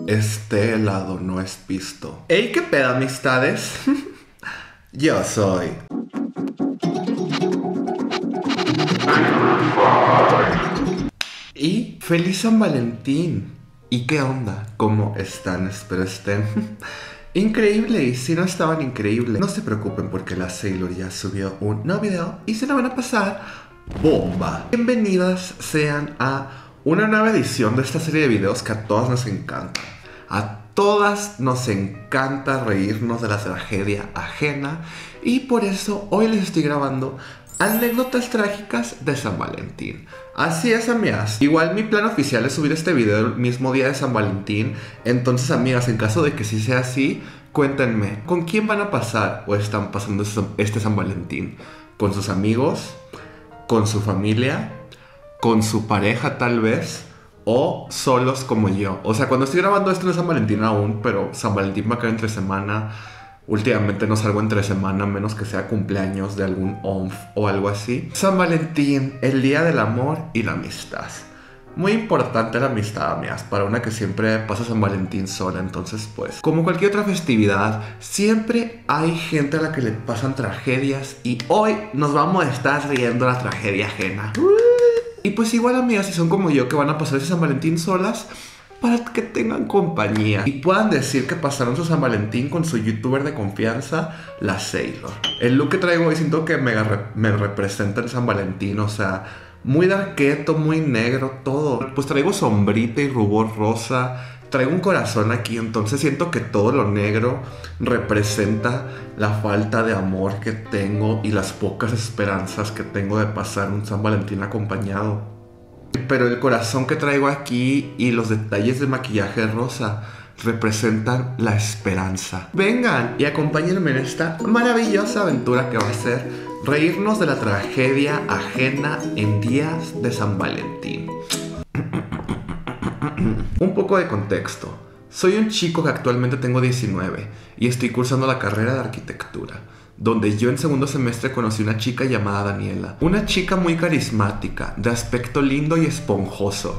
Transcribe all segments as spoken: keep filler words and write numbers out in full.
Este helado no es pisto. ¡Ey, qué pedo, amistades! Yo soy... Y feliz San Valentín. ¿Y qué onda? ¿Cómo están? Espero estén increíble. Y si no estaban increíbles, no se preocupen porque la Sailor ya subió un nuevo video y se la van a pasar bomba. Bienvenidas sean a una nueva edición de esta serie de videos que a todas nos encanta. A todas nos encanta reírnos de la tragedia ajena y por eso hoy les estoy grabando anécdotas trágicas de San Valentín. Así es, amigas. Igual mi plan oficial es subir este video el mismo día de San Valentín. Entonces, amigas, en caso de que sí sea así, cuéntenme, ¿con quién van a pasar o están pasando este San Valentín? ¿Con sus amigos? ¿Con su familia? ¿Con su pareja tal vez? ¿O solos como yo? O sea, cuando estoy grabando esto no es San Valentín aún, pero San Valentín va a caer entre semana. Últimamente no salgo entre semana, menos que sea cumpleaños de algún O N F o algo así. San Valentín, el día del amor y la amistad. Muy importante la amistad, amigas, para una que siempre pasa San Valentín sola. Entonces, pues, como cualquier otra festividad, siempre hay gente a la que le pasan tragedias. Y hoy nos vamos a estar riendo la tragedia ajena. Y pues igual, amigas, si son como yo que van a pasar ese San Valentín solas, para que tengan compañía y puedan decir que pasaron su San Valentín con su youtuber de confianza, la Sailor. El look que traigo hoy siento que me, me representa en San Valentín, o sea, muy darketo, muy negro, todo. Pues traigo sombrita y rubor rosa, traigo un corazón aquí, entonces siento que todo lo negro representa la falta de amor que tengo y las pocas esperanzas que tengo de pasar un San Valentín acompañado. Pero el corazón que traigo aquí y los detalles de maquillaje rosa representan la esperanza. Vengan y acompáñenme en esta maravillosa aventura que va a ser reírnos de la tragedia ajena en días de San Valentín. Un poco de contexto. Soy un chico que actualmente tengo diecinueve y estoy cursando la carrera de arquitectura, donde yo en segundo semestre conocí una chica llamada Daniela. Una chica muy carismática, de aspecto lindo y esponjoso.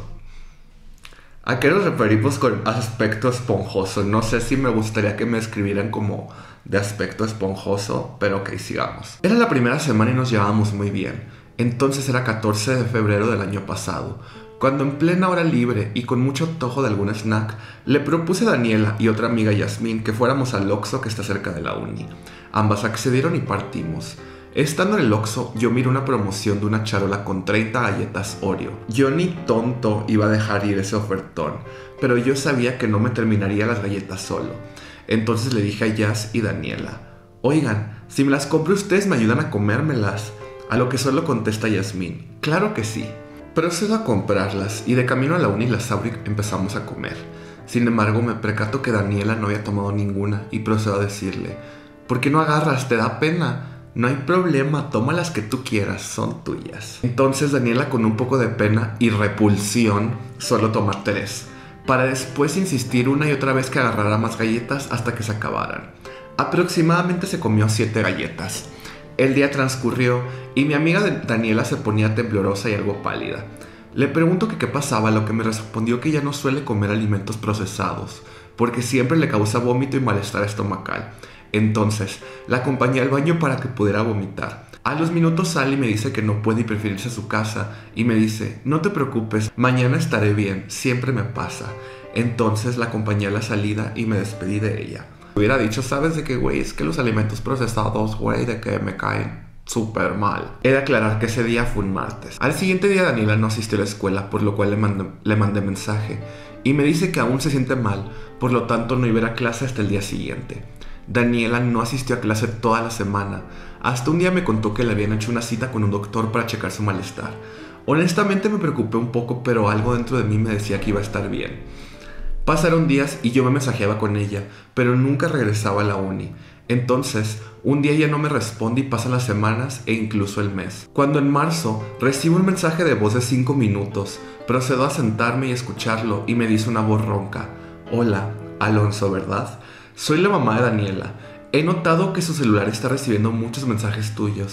¿A qué nos referimos con aspecto esponjoso? No sé si me gustaría que me escribieran como de aspecto esponjoso, pero ok, sigamos. Era la primera semana y nos llevábamos muy bien. Entonces era catorce de febrero del año pasado, cuando en plena hora libre y con mucho antojo de algún snack, le propuse a Daniela y otra amiga Yasmín que fuéramos al Oxxo que está cerca de la uni. Ambas accedieron y partimos. Estando en el Oxxo, yo miro una promoción de una charola con treinta galletas Oreo. Yo ni tonto iba a dejar ir ese ofertón, pero yo sabía que no me terminaría las galletas solo. Entonces le dije a Yas y Daniela, oigan, si me las compro ustedes me ayudan a comérmelas. A lo que solo contesta Yasmín, claro que sí. Procedo a comprarlas y de camino a la uni las abro y empezamos a comer. Sin embargo, me percato que Daniela no había tomado ninguna y procedo a decirle, ¿por qué no agarras? ¿Te da pena? No hay problema, toma las que tú quieras, son tuyas. Entonces Daniela, con un poco de pena y repulsión, solo toma tres, para después insistir una y otra vez que agarrara más galletas hasta que se acabaran. Aproximadamente se comió siete galletas. El día transcurrió y mi amiga Daniela se ponía temblorosa y algo pálida. Le pregunto que qué pasaba, a lo que me respondió que ella no suele comer alimentos procesados, porque siempre le causa vómito y malestar estomacal. Entonces, la acompañé al baño para que pudiera vomitar. A los minutos sale y me dice que no puede y prefiere irse a su casa. Y me dice, no te preocupes, mañana estaré bien, siempre me pasa. Entonces la acompañé a la salida y me despedí de ella. Hubiera dicho, ¿sabes de qué, güey? Es que los alimentos procesados, güey, de que me caen súper mal. He de aclarar que ese día fue un martes. Al siguiente día Daniela no asistió a la escuela, por lo cual le mandé, le mandé mensaje. Y me dice que aún se siente mal, por lo tanto no iba a ir a clase hasta el día siguiente. Daniela no asistió a clase toda la semana. Hasta un día me contó que le habían hecho una cita con un doctor para checar su malestar. Honestamente me preocupé un poco, pero algo dentro de mí me decía que iba a estar bien. Pasaron días y yo me mensajeaba con ella, pero nunca regresaba a la uni. Entonces, un día ella no me responde y pasan las semanas e incluso el mes. Cuando en marzo recibo un mensaje de voz de cinco minutos, procedo a sentarme y escucharlo y me dice una voz ronca, hola, Alonso, ¿verdad? Soy la mamá de Daniela. He notado que su celular está recibiendo muchos mensajes tuyos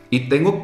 Y tengo...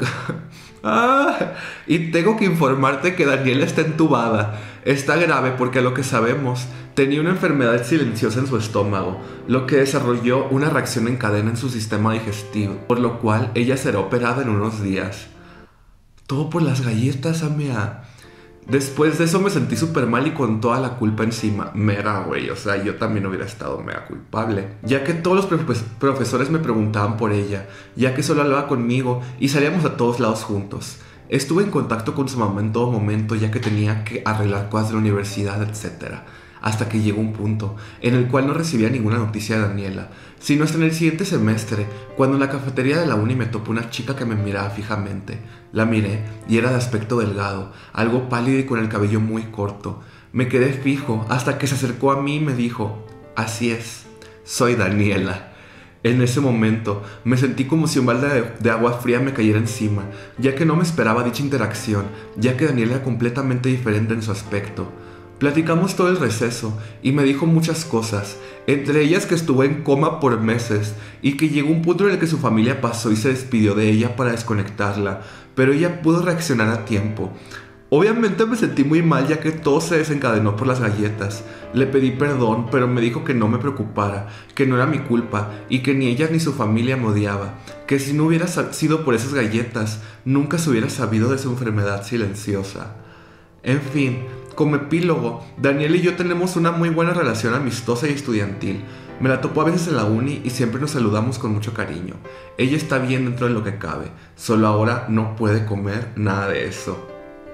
ah, y tengo que informarte que Daniela está entubada. Está grave porque a lo que sabemos, tenía una enfermedad silenciosa en su estómago, lo que desarrolló una reacción en cadena en su sistema digestivo, por lo cual ella será operada en unos días. Todo por las galletas, Amea. Después de eso me sentí súper mal y con toda la culpa encima. Mega, güey, o sea, yo también hubiera estado mega culpable. Ya que todos los profe- profesores me preguntaban por ella, ya que solo hablaba conmigo y salíamos a todos lados juntos. Estuve en contacto con su mamá en todo momento, ya que tenía que arreglar cosas de la universidad, etcétera. Hasta que llegó un punto en el cual no recibía ninguna noticia de Daniela, sino hasta en el siguiente semestre, cuando en la cafetería de la uni me topó una chica que me miraba fijamente. La miré y era de aspecto delgado, algo pálido y con el cabello muy corto. Me quedé fijo hasta que se acercó a mí y me dijo: así es, soy Daniela. En ese momento me sentí como si un balde de, de agua fría me cayera encima, ya que no me esperaba dicha interacción, ya que Daniela era completamente diferente en su aspecto. Platicamos todo el receso y me dijo muchas cosas, entre ellas que estuvo en coma por meses y que llegó un punto en el que su familia pasó y se despidió de ella para desconectarla, pero ella pudo reaccionar a tiempo. Obviamente me sentí muy mal ya que todo se desencadenó por las galletas. Le pedí perdón, pero me dijo que no me preocupara, que no era mi culpa y que ni ella ni su familia me odiaba, que si no hubiera sido por esas galletas, nunca se hubiera sabido de su enfermedad silenciosa. En fin, como epílogo, Daniela y yo tenemos una muy buena relación amistosa y estudiantil. Me la topo a veces en la uni y siempre nos saludamos con mucho cariño. Ella está bien dentro de lo que cabe, solo ahora no puede comer nada de eso.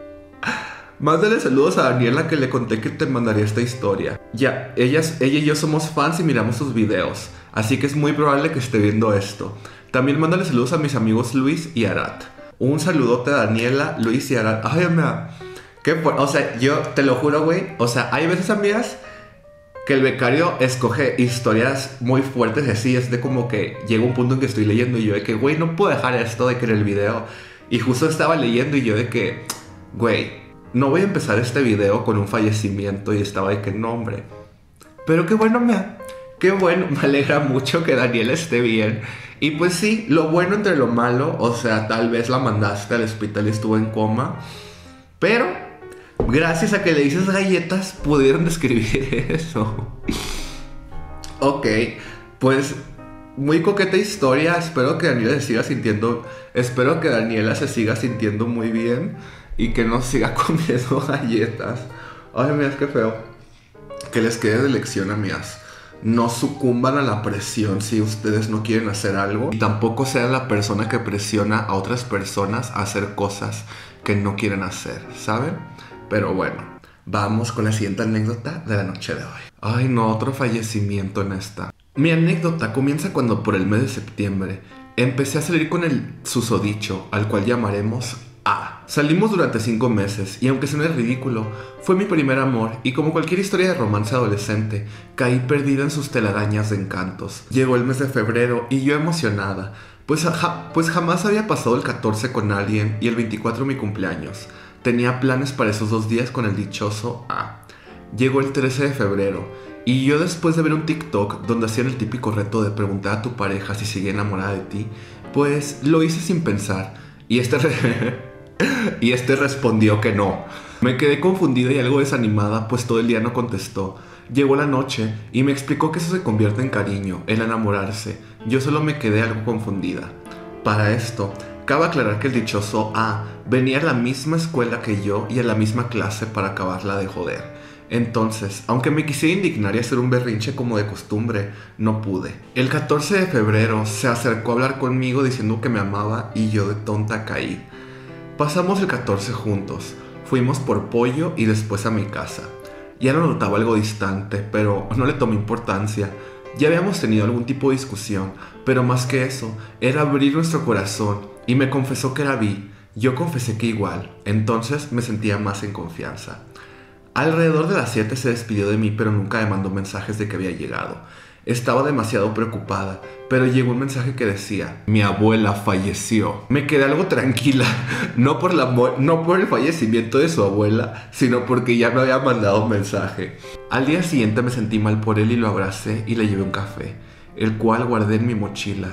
Mándale saludos a Daniela, que le conté que te mandaría esta historia. Ya, ellas, ella y yo somos fans y miramos sus videos, así que es muy probable que esté viendo esto. También mándale saludos a mis amigos Luis y Arat. Un saludote a Daniela, Luis y Arat. Ay, me... ¿Qué? O sea, yo te lo juro, güey. O sea, hay veces, amigas, que el becario escoge historias muy fuertes así. Es de como que llega un punto en que estoy leyendo y yo de que, güey, no puedo dejar esto de que en el video. Y justo estaba leyendo y yo de que, güey, no voy a empezar este video con un fallecimiento. Y estaba de que, no, hombre. Pero qué bueno, me... Qué bueno, me alegra mucho que Daniela esté bien. Y pues sí, lo bueno entre lo malo, o sea, tal vez la mandaste al hospital y estuvo en coma. Pero... gracias a que le dices galletas, pudieron describir eso. Ok, pues muy coqueta historia. Espero que Daniela se siga sintiendo. Espero que Daniela se siga sintiendo muy bien y que no siga comiendo galletas. Ay, amigas, qué feo. Que les quede de lección, amigas. No sucumban a la presión si ustedes no quieren hacer algo. Y tampoco sean la persona que presiona a otras personas a hacer cosas que no quieren hacer, ¿saben? Pero bueno, vamos con la siguiente anécdota de la noche de hoy. Ay, no, otro fallecimiento en esta. Mi anécdota comienza cuando por el mes de septiembre empecé a salir con el susodicho, al cual llamaremos A. Salimos durante cinco meses y aunque suene ridículo, fue mi primer amor y como cualquier historia de romance adolescente, caí perdida en sus telarañas de encantos. Llegó el mes de febrero y yo emocionada, pues, ja, pues jamás había pasado el catorce con alguien y el veinticuatro mi cumpleaños. Tenía planes para esos dos días con el dichoso A. Llegó el trece de febrero y yo, después de ver un TikTok donde hacían el típico reto de preguntar a tu pareja si sigue enamorada de ti, pues lo hice sin pensar y este, re y este respondió que no. Me quedé confundida y algo desanimada, pues todo el día no contestó. Llegó la noche y me explicó que eso se convierte en cariño, el enamorarse. Yo solo me quedé algo confundida. Para esto, cabe aclarar que el dichoso A venía a la misma escuela que yo y a la misma clase para acabarla de joder. Entonces, aunque me quisiera indignar y hacer un berrinche como de costumbre, no pude. El catorce de febrero se acercó a hablar conmigo diciendo que me amaba y yo de tonta caí. Pasamos el catorce juntos, fuimos por pollo y después a mi casa. Ya lo notaba algo distante, pero no le tomé importancia. Ya habíamos tenido algún tipo de discusión, pero más que eso, era abrir nuestro corazón y me confesó que era bi. Yo confesé que igual, entonces me sentía más en confianza. Alrededor de las siete se despidió de mí, pero nunca me mandó mensajes de que había llegado. Estaba demasiado preocupada, pero llegó un mensaje que decía: mi abuela falleció. Me quedé algo tranquila, no por, la no por el fallecimiento de su abuela, sino porque ya me había mandado un mensaje. Al día siguiente me sentí mal por él y lo abracé y le llevé un café, el cual guardé en mi mochila.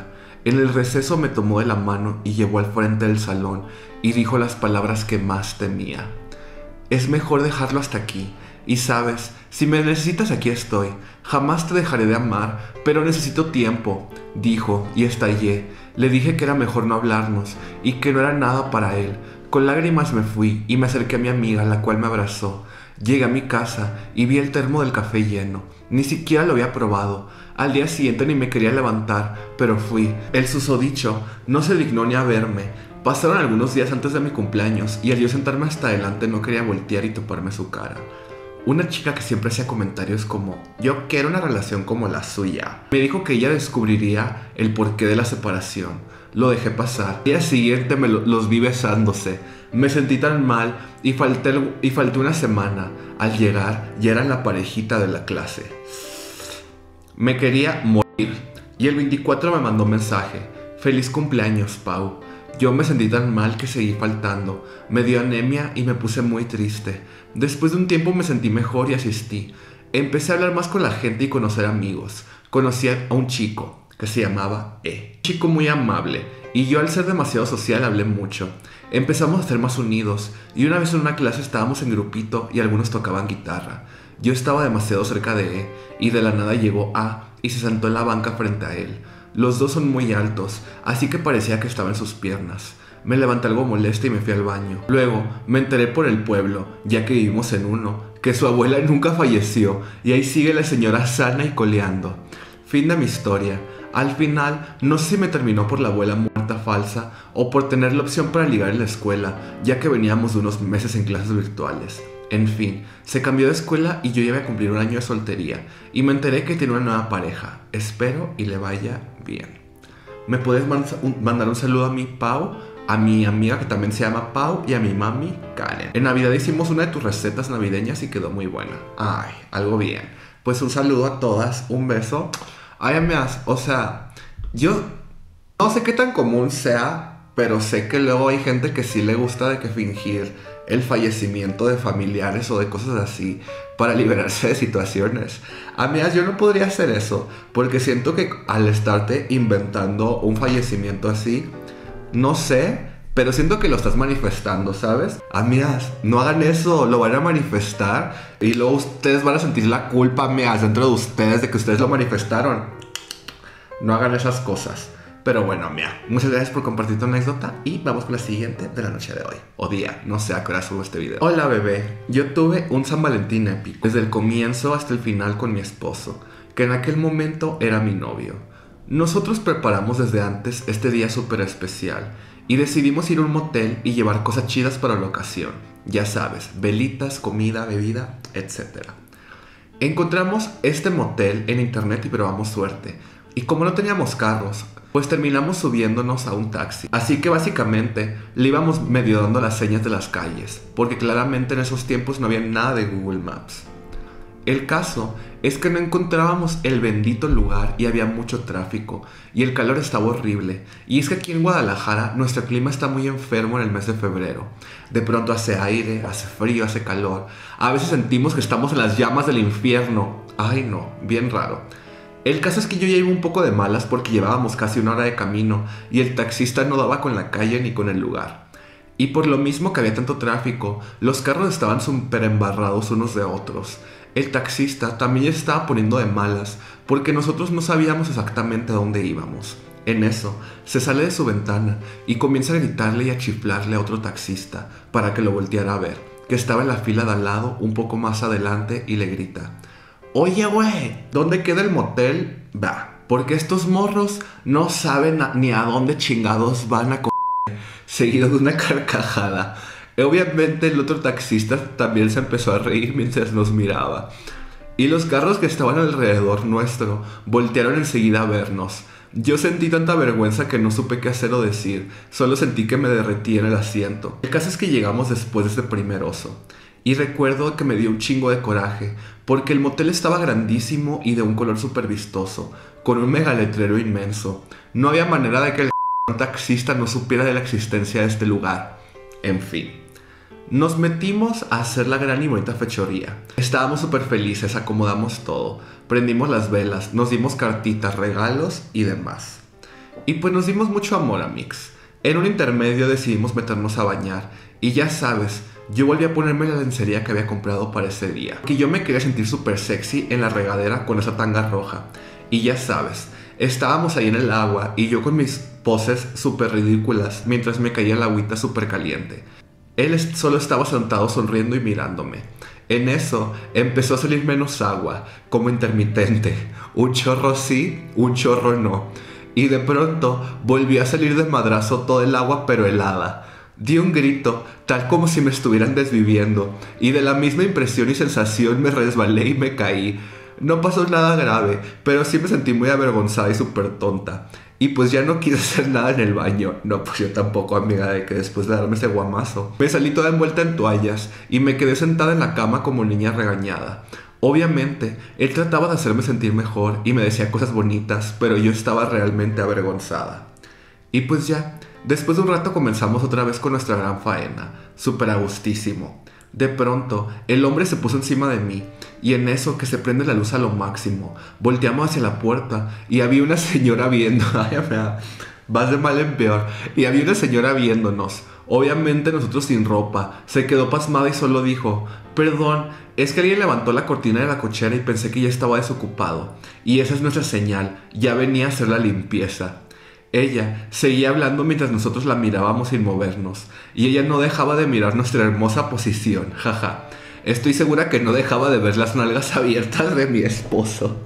En el receso me tomó de la mano y llevó al frente del salón y dijo las palabras que más temía. Es mejor dejarlo hasta aquí. Y sabes, si me necesitas aquí estoy. Jamás te dejaré de amar, pero necesito tiempo, dijo, y estallé. Le dije que era mejor no hablarnos y que no era nada para él. Con lágrimas me fui y me acerqué a mi amiga, la cual me abrazó. Llegué a mi casa y vi el termo del café lleno. Ni siquiera lo había probado. Al día siguiente ni me quería levantar, pero fui. El susodicho no se dignó ni a verme. Pasaron algunos días antes de mi cumpleaños y al yo sentarme hasta adelante no quería voltear y toparme su cara. Una chica que siempre hacía comentarios como yo quiero una relación como la suya. Me dijo que ella descubriría el porqué de la separación. Lo dejé pasar. Al día siguiente me lo, los vi besándose. Me sentí tan mal y falté, y falté una semana. Al llegar ya eran la parejita de la clase. Me quería morir. Y el veinticuatro me mandó un mensaje. Feliz cumpleaños, Pau. Yo me sentí tan mal que seguí faltando. Me dio anemia y me puse muy triste. Después de un tiempo me sentí mejor y asistí. Empecé a hablar más con la gente y conocer amigos. Conocí a un chico que se llamaba E. Un chico muy amable. Y yo al ser demasiado social hablé mucho. Empezamos a ser más unidos. Y una vez en una clase estábamos en grupito y algunos tocaban guitarra. Yo estaba demasiado cerca de E. Y de la nada llegó A y se sentó en la banca frente a él. Los dos son muy altos, así que parecía que estaba en sus piernas. Me levanté algo molesta y me fui al baño. Luego me enteré por el pueblo, ya que vivimos en uno, que su abuela nunca falleció y ahí sigue la señora sana y coleando. Fin de mi historia. Al final, no sé si me terminó por la abuela muerta falsa o por tener la opción para ligar en la escuela, ya que veníamos de unos meses en clases virtuales. En fin, se cambió de escuela y yo ya iba a cumplir un año de soltería y me enteré que tiene una nueva pareja. Espero y le vaya bien. ¿Me puedes mandar un saludo a mi Pau, a mi amiga que también se llama Pau y a mi mami Karen? En Navidad hicimos una de tus recetas navideñas y quedó muy buena. Ay, algo bien. Pues un saludo a todas, un beso. Ay, amigas, o sea, yo no sé qué tan común sea, pero sé que luego hay gente que sí le gusta de que fingir el fallecimiento de familiares o de cosas así para liberarse de situaciones. Amigas, yo no podría hacer eso porque siento que al estarte inventando un fallecimiento así, no sé, pero siento que lo estás manifestando, ¿sabes? Amigas, no hagan eso, lo van a manifestar y luego ustedes van a sentir la culpa, amigas, dentro de ustedes de que ustedes lo manifestaron. No hagan esas cosas. Pero bueno, mira, muchas gracias por compartir tu anécdota y vamos con la siguiente de la noche de hoy. O día, no sé a qué hora subo este video. Hola bebé, yo tuve un San Valentín épico, desde el comienzo hasta el final con mi esposo, que en aquel momento era mi novio. Nosotros preparamos desde antes este día súper especial y decidimos ir a un motel y llevar cosas chidas para la ocasión. Ya sabes, velitas, comida, bebida, etcétera. Encontramos este motel en internet y probamos suerte. Y como no teníamos carros, pues terminamos subiéndonos a un taxi. Así que básicamente le íbamos medio dando las señas de las calles, porque claramente en esos tiempos no había nada de Google Maps. El caso es que no encontrábamos el bendito lugar y había mucho tráfico y el calor estaba horrible. Y es que aquí en Guadalajara nuestro clima está muy enfermo en el mes de febrero. De pronto hace aire, hace frío, hace calor. A veces sentimos que estamos en las llamas del infierno. Ay no, bien raro. El caso es que yo ya iba un poco de malas porque llevábamos casi una hora de camino y el taxista no daba con la calle ni con el lugar. Y por lo mismo que había tanto tráfico, los carros estaban súper embarrados unos de otros. El taxista también se estaba poniendo de malas porque nosotros no sabíamos exactamente a dónde íbamos. En eso, se sale de su ventana y comienza a gritarle y a chiflarle a otro taxista para que lo volteara a ver, que estaba en la fila de al lado un poco más adelante y le grita: oye, güey, ¿dónde queda el motel? Va, porque estos morros no saben a, ni a dónde chingados van a comer. Seguido de una carcajada. Obviamente el otro taxista también se empezó a reír mientras nos miraba. Y los carros que estaban alrededor nuestro voltearon enseguida a vernos. Yo sentí tanta vergüenza que no supe qué hacer o decir. Solo sentí que me derretí en el asiento. El caso es que llegamos después de ese primer oso. Y recuerdo que me dio un chingo de coraje, porque el motel estaba grandísimo y de un color súper vistoso, con un mega letrero inmenso. No había manera de que el taxista no supiera de la existencia de este lugar. En fin, nos metimos a hacer la gran y bonita fechoría. Estábamos súper felices, acomodamos todo, prendimos las velas, nos dimos cartitas, regalos y demás. Y pues nos dimos mucho amor, amix. En un intermedio decidimos meternos a bañar. Y ya sabes, yo volví a ponerme la lencería que había comprado para ese día. Que yo me quería sentir súper sexy en la regadera con esa tanga roja. Y ya sabes, estábamos ahí en el agua y yo con mis poses súper ridículas mientras me caía el agüita súper caliente. Él solo estaba sentado sonriendo y mirándome. En eso empezó a salir menos agua, como intermitente. Un chorro sí, un chorro no. Y de pronto volvió a salir de madrazo todo el agua pero helada. Di un grito, tal como si me estuvieran desviviendo. Y de la misma impresión y sensación me resbalé y me caí. No pasó nada grave, pero sí me sentí muy avergonzada y súper tonta. Y pues ya no quise hacer nada en el baño. No, pues yo tampoco, amiga, de que después de darme ese guamazo me salí toda envuelta en toallas y me quedé sentada en la cama como niña regañada. Obviamente, él trataba de hacerme sentir mejor y me decía cosas bonitas, pero yo estaba realmente avergonzada. Y pues ya, después de un rato comenzamos otra vez con nuestra gran faena, súper a gustísimo. De pronto, el hombre se puso encima de mí, y en eso que se prende la luz a lo máximo, volteamos hacia la puerta y había una señora viendo, ay, amiga, vas de mal en peor, y había una señora viéndonos, obviamente nosotros sin ropa. Se quedó pasmada y solo dijo, perdón, es que alguien levantó la cortina de la cochera y pensé que ya estaba desocupado, y esa es nuestra señal, ya venía a hacer la limpieza. Ella seguía hablando mientras nosotros la mirábamos sin movernos, y ella no dejaba de mirar nuestra hermosa posición, jaja. Estoy segura que no dejaba de ver las nalgas abiertas de mi esposo.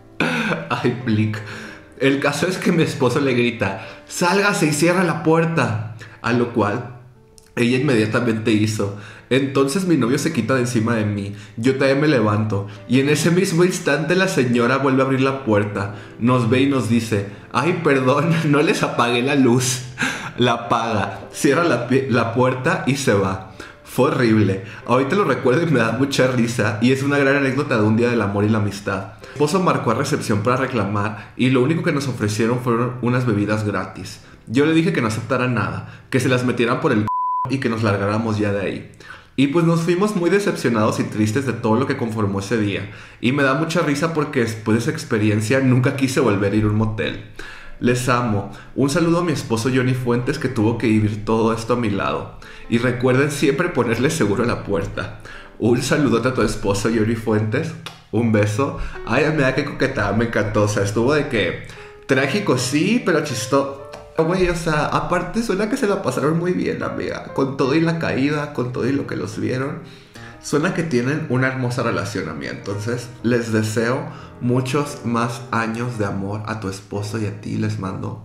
Ay, plic. El caso es que mi esposo le grita, ¡sálgase y cierra la puerta! A lo cual ella inmediatamente hizo. Entonces mi novio se quita de encima de mí, yo también me levanto, y en ese mismo instante la señora vuelve a abrir la puerta, nos ve y nos dice, ay, perdón, no les apagué la luz. La apaga, cierra la, la puerta y se va. Fue horrible. Ahorita lo recuerdo y me da mucha risa, y es una gran anécdota de un día del amor y la amistad. Mi esposo marcó a recepción para reclamar y lo único que nos ofrecieron fueron unas bebidas gratis. Yo le dije que no aceptara nada, que se las metieran por el c*** y que nos largáramos ya de ahí. Y pues nos fuimos muy decepcionados y tristes de todo lo que conformó ese día. Y me da mucha risa porque después de esa experiencia nunca quise volver a ir a un motel. Les amo. Un saludo a mi esposo Johnny Fuentes, que tuvo que vivir todo esto a mi lado. Y recuerden siempre ponerle seguro a la puerta. Un saludote a tu esposo Johnny Fuentes. Un beso. Ay, me da que coquetada, me encantó. O sea, estuvo de que trágico sí, pero chistoso. Güey, o sea, aparte suena que se la pasaron muy bien, amiga. Con todo y la caída, con todo y lo que los vieron. Suena que tienen una hermosa relación, amiga. Entonces, les deseo muchos más años de amor a tu esposo y a ti. Les mando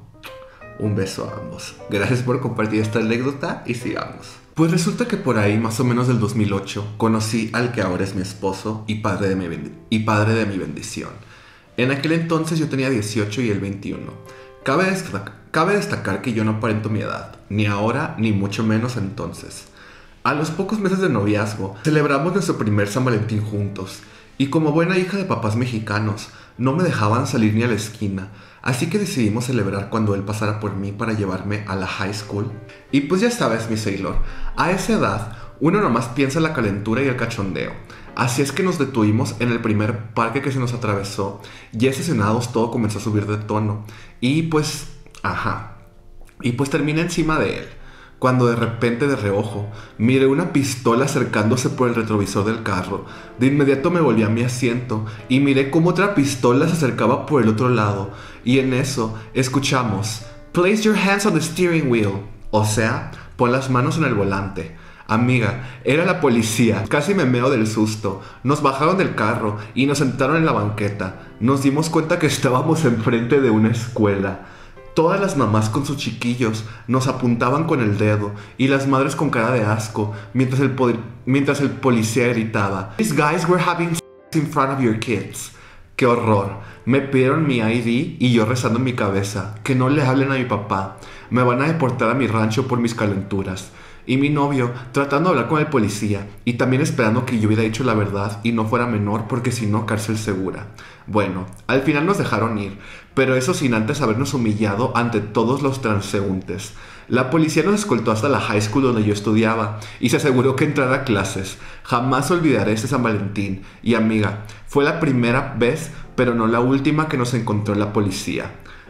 un beso a ambos. Gracias por compartir esta anécdota y sigamos. Pues resulta que por ahí, más o menos del dos mil ocho, conocí al que ahora es mi esposo y padre de mi, bendi- y padre de mi bendición. En aquel entonces yo tenía dieciocho y él veintiuno. Cabe, destac- cabe destacar que yo no aparento mi edad, ni ahora ni mucho menos entonces. A los pocos meses de noviazgo, celebramos nuestro primer San Valentín juntos, y como buena hija de papás mexicanos, no me dejaban salir ni a la esquina, así que decidimos celebrar cuando él pasara por mí para llevarme a la high school. Y pues ya sabes, mi Sailor, a esa edad, uno nomás piensa en la calentura y el cachondeo. Así es que nos detuvimos en el primer parque que se nos atravesó, ya estacionados todo comenzó a subir de tono, y pues, ajá, y pues terminé encima de él. Cuando de repente, de reojo, miré una pistola acercándose por el retrovisor del carro. De inmediato me volví a mi asiento y miré cómo otra pistola se acercaba por el otro lado. Y en eso escuchamos, "Place your hands on the steering wheel", o sea, pon las manos en el volante. Amiga, era la policía. Casi me meo del susto. Nos bajaron del carro y nos sentaron en la banqueta. Nos dimos cuenta que estábamos enfrente de una escuela. Todas las mamás con sus chiquillos nos apuntaban con el dedo y las madres con cara de asco mientras el, mientras el policía gritaba, "These guys were having sex in front of your kids". ¡Qué horror! Me pidieron mi I D y yo rezando en mi cabeza, que no le hablen a mi papá. Me van a deportar a mi rancho por mis calenturas. Y mi novio tratando de hablar con el policía y también esperando que yo hubiera dicho la verdad y no fuera menor, porque si no, cárcel segura. Bueno, al final nos dejaron ir, pero eso sin antes habernos humillado ante todos los transeúntes. La policía nos escoltó hasta la high school donde yo estudiaba y se aseguró que entrara a clases. Jamás olvidaré ese San Valentín. Y amiga, fue la primera vez, pero no la última, que nos encontró la policía.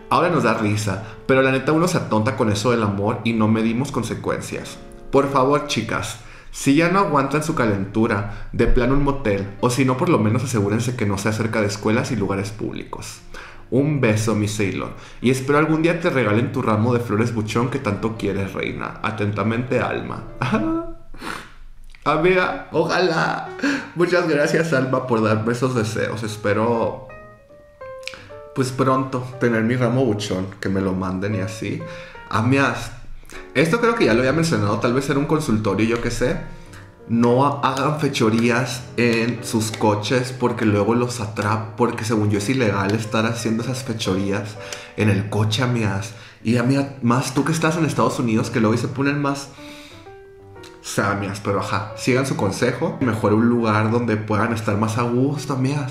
Ahora nos da risa, pero la neta uno se atonta con eso del amor y no medimos consecuencias. Por favor, chicas, si ya no aguantan su calentura, de plano un motel, o si no, por lo menos asegúrense que no sea cerca de escuelas y lugares públicos. Un beso, mi Sailor, y espero algún día te regalen tu ramo de flores buchón que tanto quieres, reina. Atentamente, Alma. Amiga, ojalá. Muchas gracias, Alma, por darme esos deseos. Espero, pues pronto, tener mi ramo buchón, que me lo manden y así. Amigas, esto creo que ya lo había mencionado, tal vez en un consultorio, yo qué sé. No hagan fechorías en sus coches porque luego los atrapan, porque según yo es ilegal estar haciendo esas fechorías en el coche, amigas. Y amigas, más tú que estás en Estados Unidos, que luego se ponen más... O sea, amigas, pero ajá, sigan su consejo. Mejor un lugar donde puedan estar más a gusto, amigas.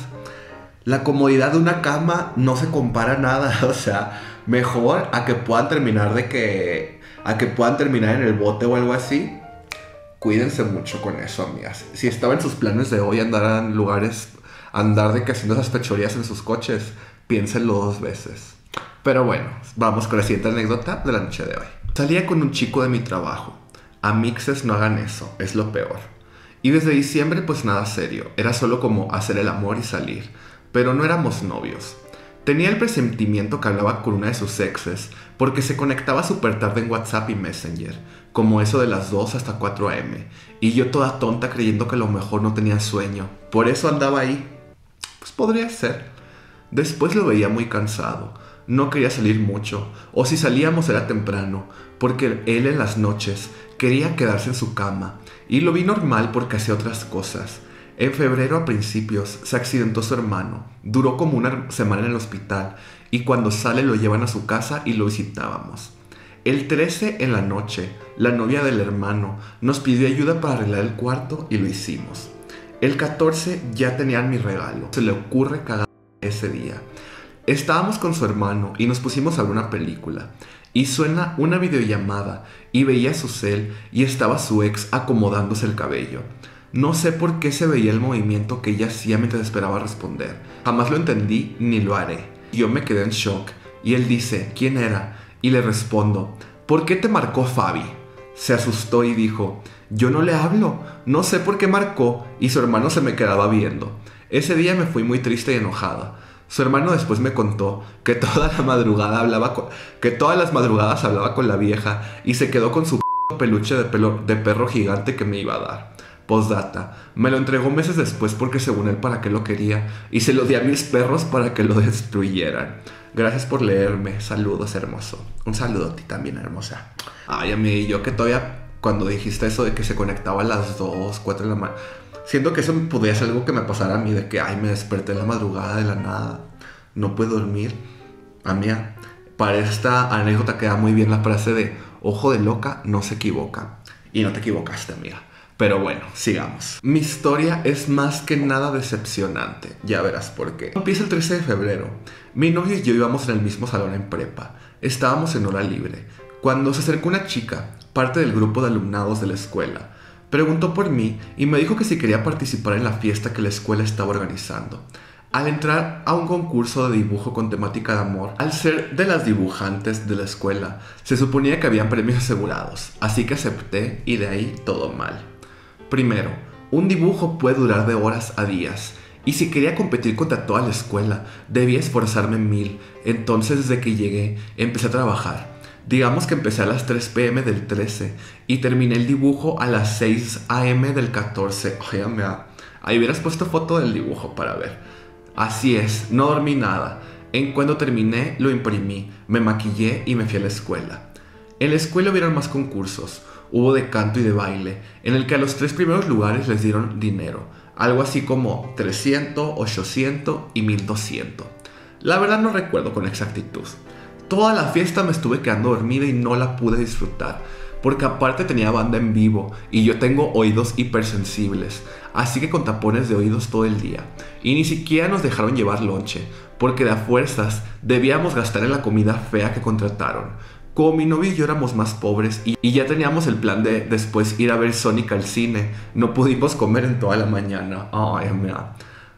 La comodidad de una cama no se compara nada, o sea, mejor a que puedan terminar de que... a que puedan terminar en el bote o algo así. Cuídense mucho con eso, amigas. Si estaba en sus planes de hoy andar en lugares, andar de que haciendo esas fechorías en sus coches, piénsenlo dos veces. Pero bueno, vamos con la siguiente anécdota de la noche de hoy. Salía con un chico de mi trabajo. Amixes, no hagan eso, es lo peor. Y desde diciembre pues nada serio, era solo como hacer el amor y salir. Pero no éramos novios. Tenía el presentimiento que hablaba con una de sus exes porque se conectaba súper tarde en WhatsApp y Messenger, como eso de las dos hasta cuatro a eme, y yo toda tonta creyendo que a lo mejor no tenía sueño. Por eso andaba ahí. Pues podría ser. Después lo veía muy cansado. No quería salir mucho, o si salíamos era temprano, porque él en las noches quería quedarse en su cama, y lo vi normal porque hacía otras cosas. En febrero a principios se accidentó su hermano, duró como una semana en el hospital y cuando sale lo llevan a su casa y lo visitábamos. El trece en la noche, la novia del hermano nos pidió ayuda para arreglar el cuarto y lo hicimos. El catorce ya tenían mi regalo, se le ocurre cagar ese día. Estábamos con su hermano y nos pusimos a ver una película y suena una videollamada y veía su cel y estaba su ex acomodándose el cabello. No sé por qué se veía el movimiento que ella hacía mientras esperaba responder. Jamás lo entendí ni lo haré. Yo me quedé en shock y él dice, ¿quién era? Y le respondo, ¿por qué te marcó Fabi? Se asustó y dijo, yo no le hablo, no sé por qué marcó, y su hermano se me quedaba viendo. Ese día me fui muy triste y enojada. Su hermano después me contó que toda la madrugada hablaba con, que todas las madrugadas hablaba con la vieja y se quedó con su peluche de, pelo, de perro gigante que me iba a dar. Postdata, me lo entregó meses después porque según él para qué lo quería y se lo di a mis perros para que lo destruyeran. Gracias por leerme, saludos hermoso. Un saludo a ti también hermosa. Ay, a mí, yo que todavía cuando dijiste eso de que se conectaba a las dos, cuatro de la mañana, siento que eso podría ser algo que me pasara a mí, de que ay, me desperté en la madrugada de la nada, no puedo dormir. A mí, para esta anécdota queda muy bien la frase de ojo de loca no se equivoca. Y no te equivocaste, amiga. Pero bueno, sigamos. Mi historia es más que nada decepcionante. Ya verás por qué. Empieza el trece de febrero. Mi novio y yo íbamos en el mismo salón en prepa. Estábamos en hora libre, cuando se acercó una chica, parte del grupo de alumnados de la escuela. Preguntó por mí y me dijo que si quería participar en la fiesta que la escuela estaba organizando. Al entrar a un concurso de dibujo con temática de amor, al ser de las dibujantes de la escuela, se suponía que habían premios asegurados, así que acepté y de ahí todo mal. Primero, un dibujo puede durar de horas a días, y si quería competir contra toda la escuela, debía esforzarme mil. Entonces desde que llegué, empecé a trabajar. Digamos que empecé a las tres pe eme del trece y terminé el dibujo a las seis a eme del catorce. Oye, mira, ahí hubieras puesto foto del dibujo para ver. Así es, no dormí nada. En cuando terminé, lo imprimí, me maquillé y me fui a la escuela. En la escuela hubieron más concursos. Hubo de canto y de baile, en el que a los tres primeros lugares les dieron dinero, algo así como trescientos, ochocientos y mil doscientos. La verdad no recuerdo con exactitud. Toda la fiesta me estuve quedando dormida y no la pude disfrutar, porque aparte tenía banda en vivo y yo tengo oídos hipersensibles, así que con tapones de oídos todo el día. Y ni siquiera nos dejaron llevar lonche, porque de a fuerzas debíamos gastar en la comida fea que contrataron. Como mi novio y yo éramos más pobres y, y ya teníamos el plan de después ir a ver Sonic al cine, no pudimos comer en toda la mañana. Ay, mira.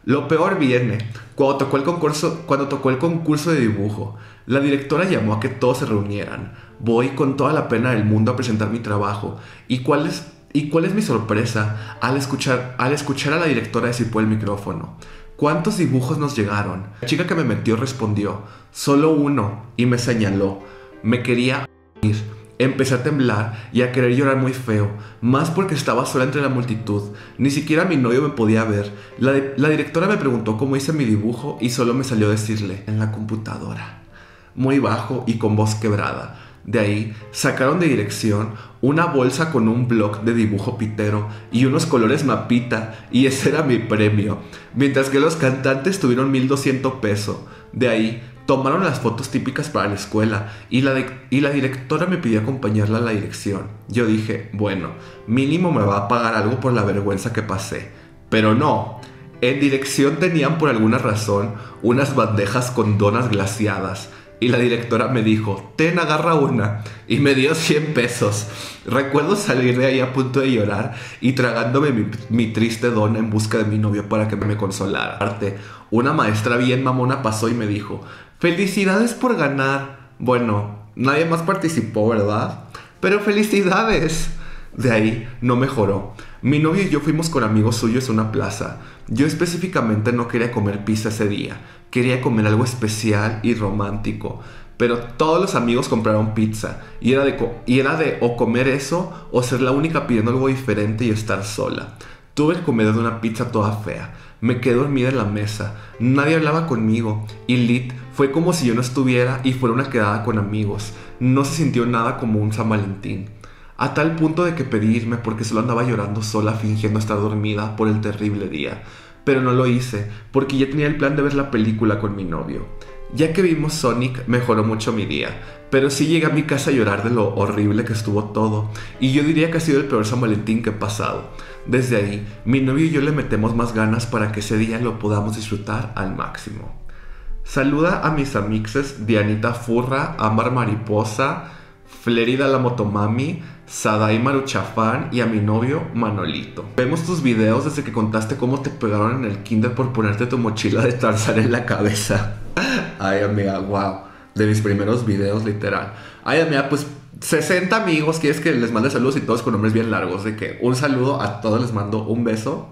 Lo peor viene cuando tocó el concurso, cuando tocó el concurso de dibujo. La directora llamó a que todos se reunieran. Voy con toda la pena del mundo a presentar mi trabajo. ¿Y cuál es, y cuál es mi sorpresa al escuchar, al escuchar a la directora decir por el micrófono? ¿Cuántos dibujos nos llegaron? La chica que me metió respondió, solo uno, y me señaló. Me quería ir. Empecé a temblar y a querer llorar muy feo, más porque estaba sola entre la multitud. Ni siquiera mi novio me podía ver. La, de, la directora me preguntó cómo hice mi dibujo y solo me salió decirle, en la computadora. Muy bajo y con voz quebrada. De ahí sacaron de dirección una bolsa con un bloc de dibujo pitero y unos colores mapita, y ese era mi premio. Mientras que los cantantes tuvieron mil doscientos pesos. De ahí tomaron las fotos típicas para la escuela y la, de, y la directora me pidió acompañarla a la dirección. Yo dije, bueno, mínimo me va a pagar algo por la vergüenza que pasé. Pero no, en dirección tenían por alguna razón unas bandejas con donas glaciadas. Y la directora me dijo, ten, agarra una. Y me dio cien pesos. Recuerdo salir de ahí a punto de llorar y tragándome mi, mi triste dona en busca de mi novio para que me consolara. Una maestra bien mamona pasó y me dijo, felicidades por ganar. Bueno, nadie más participó, ¿verdad? Pero felicidades. De ahí no mejoró. Mi novio y yo fuimos con amigos suyos a una plaza. Yo específicamente no quería comer pizza ese día. Quería comer algo especial y romántico. Pero todos los amigos compraron pizza. Y era de, y era de o comer eso o ser la única pidiendo algo diferente y estar sola. Tuve que comer de una pizza toda fea. Me quedé dormida en la mesa. Nadie hablaba conmigo. Y lit fue como si yo no estuviera y fuera una quedada con amigos. No se sintió nada como un San Valentín. A tal punto de que pedí irme porque solo andaba llorando sola fingiendo estar dormida por el terrible día. Pero no lo hice porque ya tenía el plan de ver la película con mi novio. Ya que vimos Sonic mejoró mucho mi día, pero sí llegué a mi casa a llorar de lo horrible que estuvo todo. Y yo diría que ha sido el peor San Valentín que he pasado. Desde ahí, mi novio y yo le metemos más ganas para que ese día lo podamos disfrutar al máximo. Saluda a mis amixes Dianita Furra, Ámbar Mariposa, Flerida la Motomami, Sadai Maruchafán y a mi novio Manolito. Vemos tus videos desde que contaste cómo te pegaron en el kinder por ponerte tu mochila de Tarzán en la cabeza. Ay, amiga, wow. De mis primeros videos, literal. Ay, amiga, pues sesenta amigos. ¿Quieres que les mande saludos y todos con nombres bien largos? De que un saludo a todos, les mando un beso.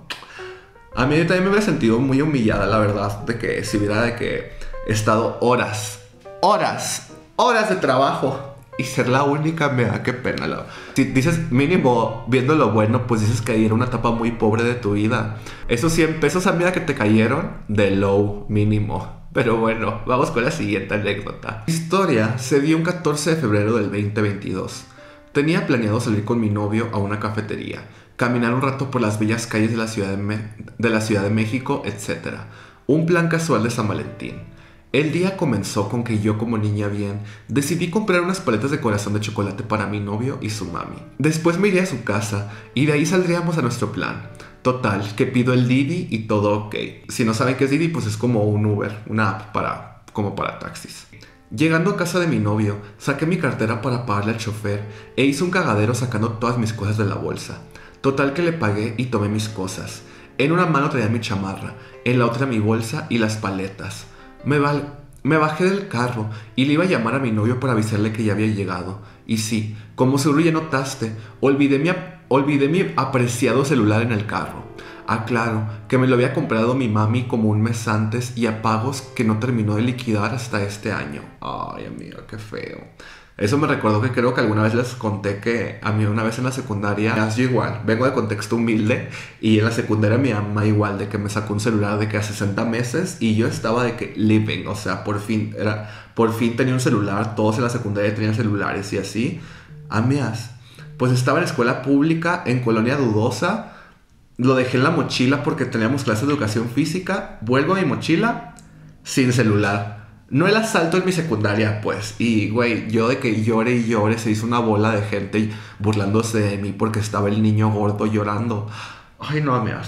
A mí también me hubiera sentido muy humillada, la verdad, de que si hubiera de que he estado horas, horas, horas de trabajo y ser la única, me da qué pena. La... Si dices mínimo viendo lo bueno, pues dices que ahí era una etapa muy pobre de tu vida. Esos cien pesos, amiga, que te cayeron, de low mínimo. Pero bueno, vamos con la siguiente anécdota. La historia se dio un catorce de febrero del veinte veintidós. Tenía planeado salir con mi novio a una cafetería, caminar un rato por las bellas calles de la Ciudad de, Me- de, la Ciudad de México, etcétera. Un plan casual de San Valentín. El día comenzó con que yo, como niña bien, decidí comprar unas paletas de corazón de chocolate para mi novio y su mami. Después me iría a su casa y de ahí saldríamos a nuestro plan. Total, que pido el Didi y todo ok. Si no saben qué es Didi, pues es como un Uber, una app para, como para taxis. Llegando a casa de mi novio, saqué mi cartera para pagarle al chofer e hice un cagadero sacando todas mis cosas de la bolsa. Total que le pagué y tomé mis cosas. En una mano traía mi chamarra, en la otra mi bolsa y las paletas. Me, val- me bajé del carro y le iba a llamar a mi novio para avisarle que ya había llegado. Y sí, como seguro ya notaste, olvidé mi, ap- olvidé mi apreciado celular en el carro. Aclaro que me lo había comprado mi mami como un mes antes y a pagos que no terminó de liquidar hasta este año. Ay, amiga, qué feo. Eso me recordó que creo que alguna vez les conté que a mí una vez en la secundaria, yo igual, vengo de contexto humilde, y en la secundaria mi mamá igual, de que me sacó un celular de que a sesenta meses y yo estaba de que living, o sea, por fin, era, por fin tenía un celular, todos en la secundaria tenían celulares y así. Amigas, pues estaba en escuela pública en Colonia Dudosa, lo dejé en la mochila porque teníamos clases de educación física, vuelvo a mi mochila sin celular. No el asalto en mi secundaria, pues. Y, güey, yo de que llore y llore, se hizo una bola de gente burlándose de mí porque estaba el niño gordo llorando. Ay, no, amigas.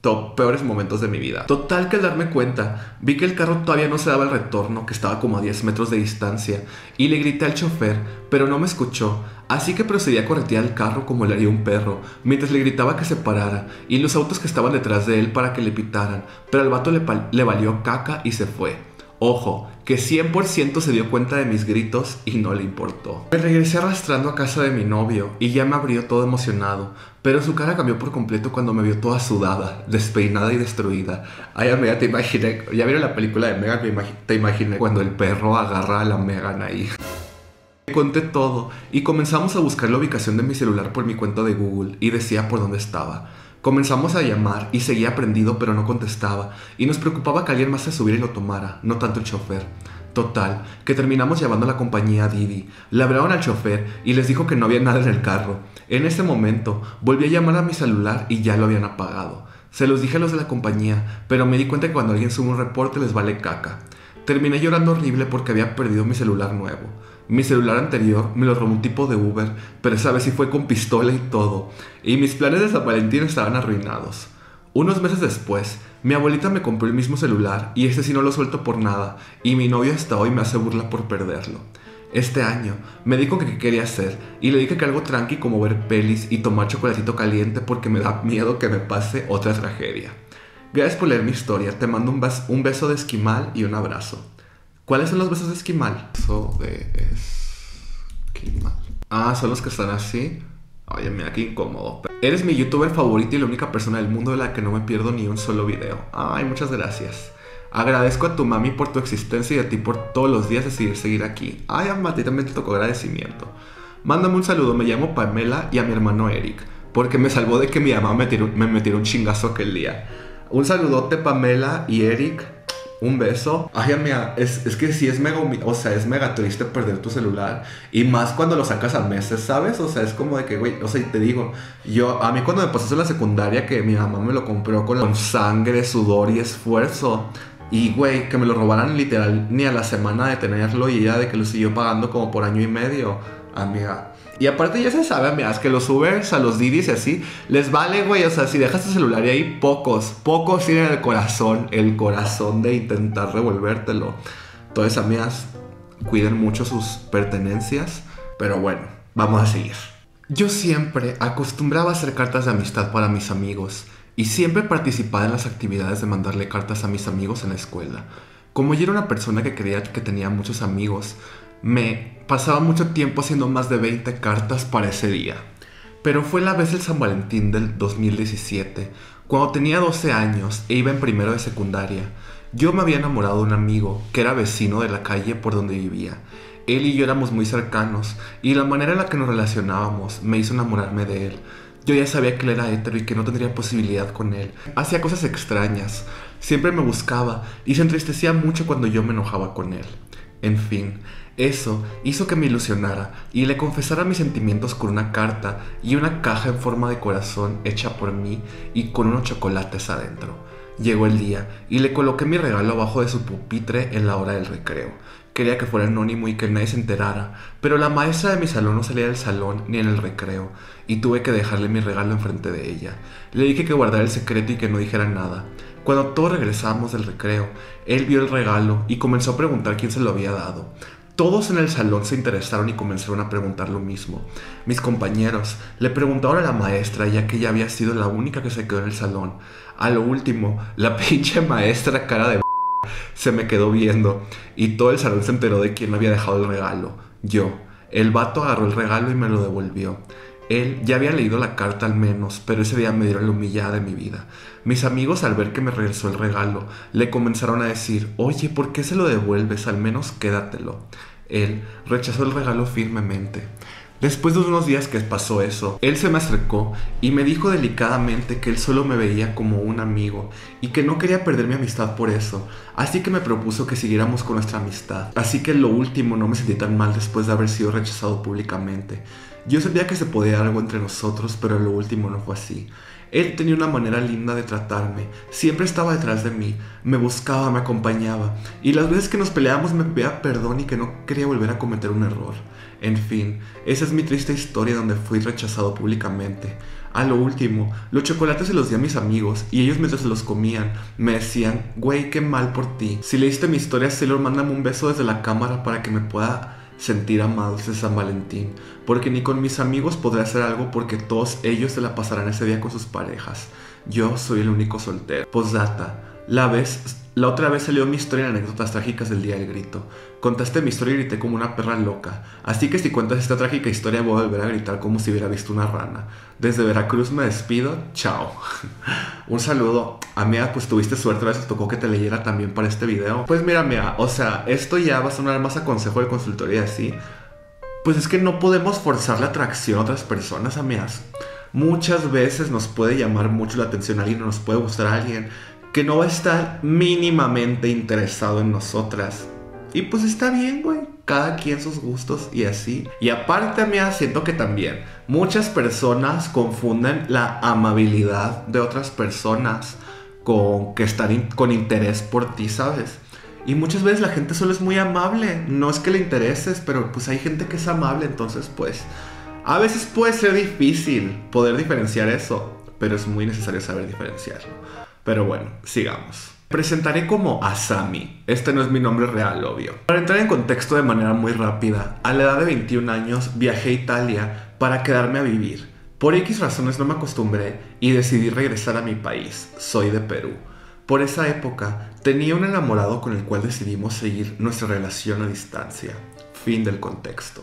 top peores momentos de mi vida. Total que al darme cuenta, vi que el carro todavía no se daba el retorno, que estaba como a diez metros de distancia, y le grité al chofer, pero no me escuchó, así que procedí a corretear el carro como le haría un perro, mientras le gritaba que se parara, y los autos que estaban detrás de él para que le pitaran, pero al vato le, le valió caca y se fue. Ojo, que cien por ciento se dio cuenta de mis gritos y no le importó. Me regresé arrastrando a casa de mi novio y ya me abrió todo emocionado, pero su cara cambió por completo cuando me vio toda sudada, despeinada y destruida. Ay, amiga, te imaginé, ya vieron la película de Megan, te imaginé cuando el perro agarra a la Megan ahí. Le conté todo y comenzamos a buscar la ubicación de mi celular por mi cuenta de Google y decía por dónde estaba. Comenzamos a llamar y seguía prendido pero no contestaba y nos preocupaba que alguien más se subiera y lo tomara, no tanto el chofer. Total, que terminamos llamando a la compañía Didi. Le hablaron al chofer y les dijo que no había nada en el carro. En ese momento volví a llamar a mi celular y ya lo habían apagado. Se los dije a los de la compañía, pero me di cuenta que cuando alguien sube un reporte les vale caca. Terminé llorando horrible porque había perdido mi celular nuevo. Mi celular anterior me lo robó un tipo de Uber, pero esa vez sí fue con pistola y todo, y mis planes de San Valentín estaban arruinados. Unos meses después, mi abuelita me compró el mismo celular y ese sí no lo suelto por nada, y mi novio hasta hoy me hace burla por perderlo. Este año me dijo que qué quería hacer y le dije que algo tranqui como ver pelis y tomar chocolatito caliente porque me da miedo que me pase otra tragedia. Gracias por leer mi historia, te mando un, un beso de esquimal y un abrazo. ¿Cuáles son los besos de esquimal? Beso de esquimal. Ah, son los que están así. Oye, mira qué incómodo. Eres mi youtuber favorito y la única persona del mundo de la que no me pierdo ni un solo video. Ay, muchas gracias. Agradezco a tu mami por tu existencia y a ti por todos los días decidir seguir aquí. Ay, a ti también te tocó agradecimiento. Mándame un saludo, me llamo Pamela y a mi hermano Eric, porque me salvó de que mi mamá me tiró, me metiera un chingazo aquel día. Un saludote, Pamela y Eric. Un beso. Ay, amiga, es, es que sí es mega, o sea, es mega triste perder tu celular. Y más cuando lo sacas a meses, ¿sabes? O sea, es como de que, güey, o sea, y te digo, yo, a mí cuando me pasó eso en la secundaria, que mi mamá me lo compró con, con sangre, sudor y esfuerzo. Y, güey, que me lo robaran literal ni a la semana de tenerlo y ya de que lo siguió pagando como por año y medio. Amiga. Y aparte ya se sabe, amigas, que los Ubers a los Didis y así les vale, güey. O sea, si dejas tu celular y ahí, pocos, pocos tienen el corazón, el corazón de intentar revolvértelo. Entonces, amigas, cuiden mucho sus pertenencias. Pero bueno, vamos a seguir. Yo siempre acostumbraba a hacer cartas de amistad para mis amigos y siempre participaba en las actividades de mandarle cartas a mis amigos en la escuela. Como yo era una persona que creía que tenía muchos amigos, me pasaba mucho tiempo haciendo más de veinte cartas para ese día. Pero fue la vez del San Valentín del dos mil diecisiete, cuando tenía doce años e iba en primero de secundaria. Yo me había enamorado de un amigo que era vecino de la calle por donde vivía. Él y yo éramos muy cercanos y la manera en la que nos relacionábamos me hizo enamorarme de él. Yo ya sabía que él era hetero y que no tendría posibilidad con él. Hacía cosas extrañas, siempre me buscaba y se entristecía mucho cuando yo me enojaba con él. En fin, eso hizo que me ilusionara y le confesara mis sentimientos con una carta y una caja en forma de corazón hecha por mí y con unos chocolates adentro. Llegó el día y le coloqué mi regalo abajo de su pupitre en la hora del recreo. Quería que fuera anónimo y que nadie se enterara, pero la maestra de mi salón no salía del salón ni en el recreo y tuve que dejarle mi regalo enfrente de ella. Le dije que guardara el secreto y que no dijera nada. Cuando todos regresamos del recreo, él vio el regalo y comenzó a preguntar quién se lo había dado. Todos en el salón se interesaron y comenzaron a preguntar lo mismo. Mis compañeros le preguntaron a la maestra, ya que ella había sido la única que se quedó en el salón. A lo último, la pinche maestra, cara de b****, se me quedó viendo y todo el salón se enteró de quién me había dejado el regalo. Yo. El vato agarró el regalo y me lo devolvió. Él ya había leído la carta al menos, pero ese día me dieron la humillada de mi vida. Mis amigos, al ver que me regresó el regalo, le comenzaron a decir: oye, ¿por qué se lo devuelves? Al menos quédatelo. Él rechazó el regalo firmemente. Después de unos días que pasó eso, él se me acercó y me dijo delicadamente que él solo me veía como un amigo y que no quería perder mi amistad por eso, así que me propuso que siguiéramos con nuestra amistad. Así que en lo último no me sentí tan mal después de haber sido rechazado públicamente. Yo sentía que se podía dar algo entre nosotros, pero en lo último no fue así. Él tenía una manera linda de tratarme, siempre estaba detrás de mí, me buscaba, me acompañaba, y las veces que nos peleábamos me pedía perdón y que no quería volver a cometer un error. En fin, esa es mi triste historia donde fui rechazado públicamente. A lo último, los chocolates se los di a mis amigos y ellos mientras se los comían me decían, güey, qué mal por ti. Si leíste mi historia, Sailor, mándame un beso desde la cámara para que me pueda sentir amado desde San Valentín, porque ni con mis amigos podré hacer algo porque todos ellos se la pasarán ese día con sus parejas. Yo soy el único soltero. Postdata, la vez... La otra vez salió mi historia en anécdotas trágicas del día del grito. Contaste mi historia y grité como una perra loca. Así que si cuentas esta trágica historia voy a volver a gritar como si hubiera visto una rana. Desde Veracruz me despido. Chao. Un saludo. Amiga, pues tuviste suerte, a veces tocó que te leyera también para este video. Pues mira, amiga, o sea, esto ya va a sonar más a consejo de consultoría así. Pues es que no podemos forzar la atracción a otras personas, amigas. Muchas veces nos puede llamar mucho la atención a alguien o nos puede gustar a alguien que no va a estar mínimamente interesado en nosotras. Y pues está bien, güey. Cada quien sus gustos y así. Y aparte, amiga, siento que también muchas personas confunden la amabilidad de otras personas con que estar in- con interés por ti, ¿sabes? Y muchas veces la gente solo es muy amable. No es que le intereses, pero pues hay gente que es amable. Entonces, pues, a veces puede ser difícil poder diferenciar eso, pero es muy necesario saber diferenciarlo. Pero bueno, sigamos. Presentaré como Asami. Este no es mi nombre real, obvio. Para entrar en contexto de manera muy rápida, a la edad de veintiún años viajé a Italia para quedarme a vivir. Por X razones no me acostumbré y decidí regresar a mi país. Soy de Perú. Por esa época tenía un enamorado con el cual decidimos seguir nuestra relación a distancia. Fin del contexto.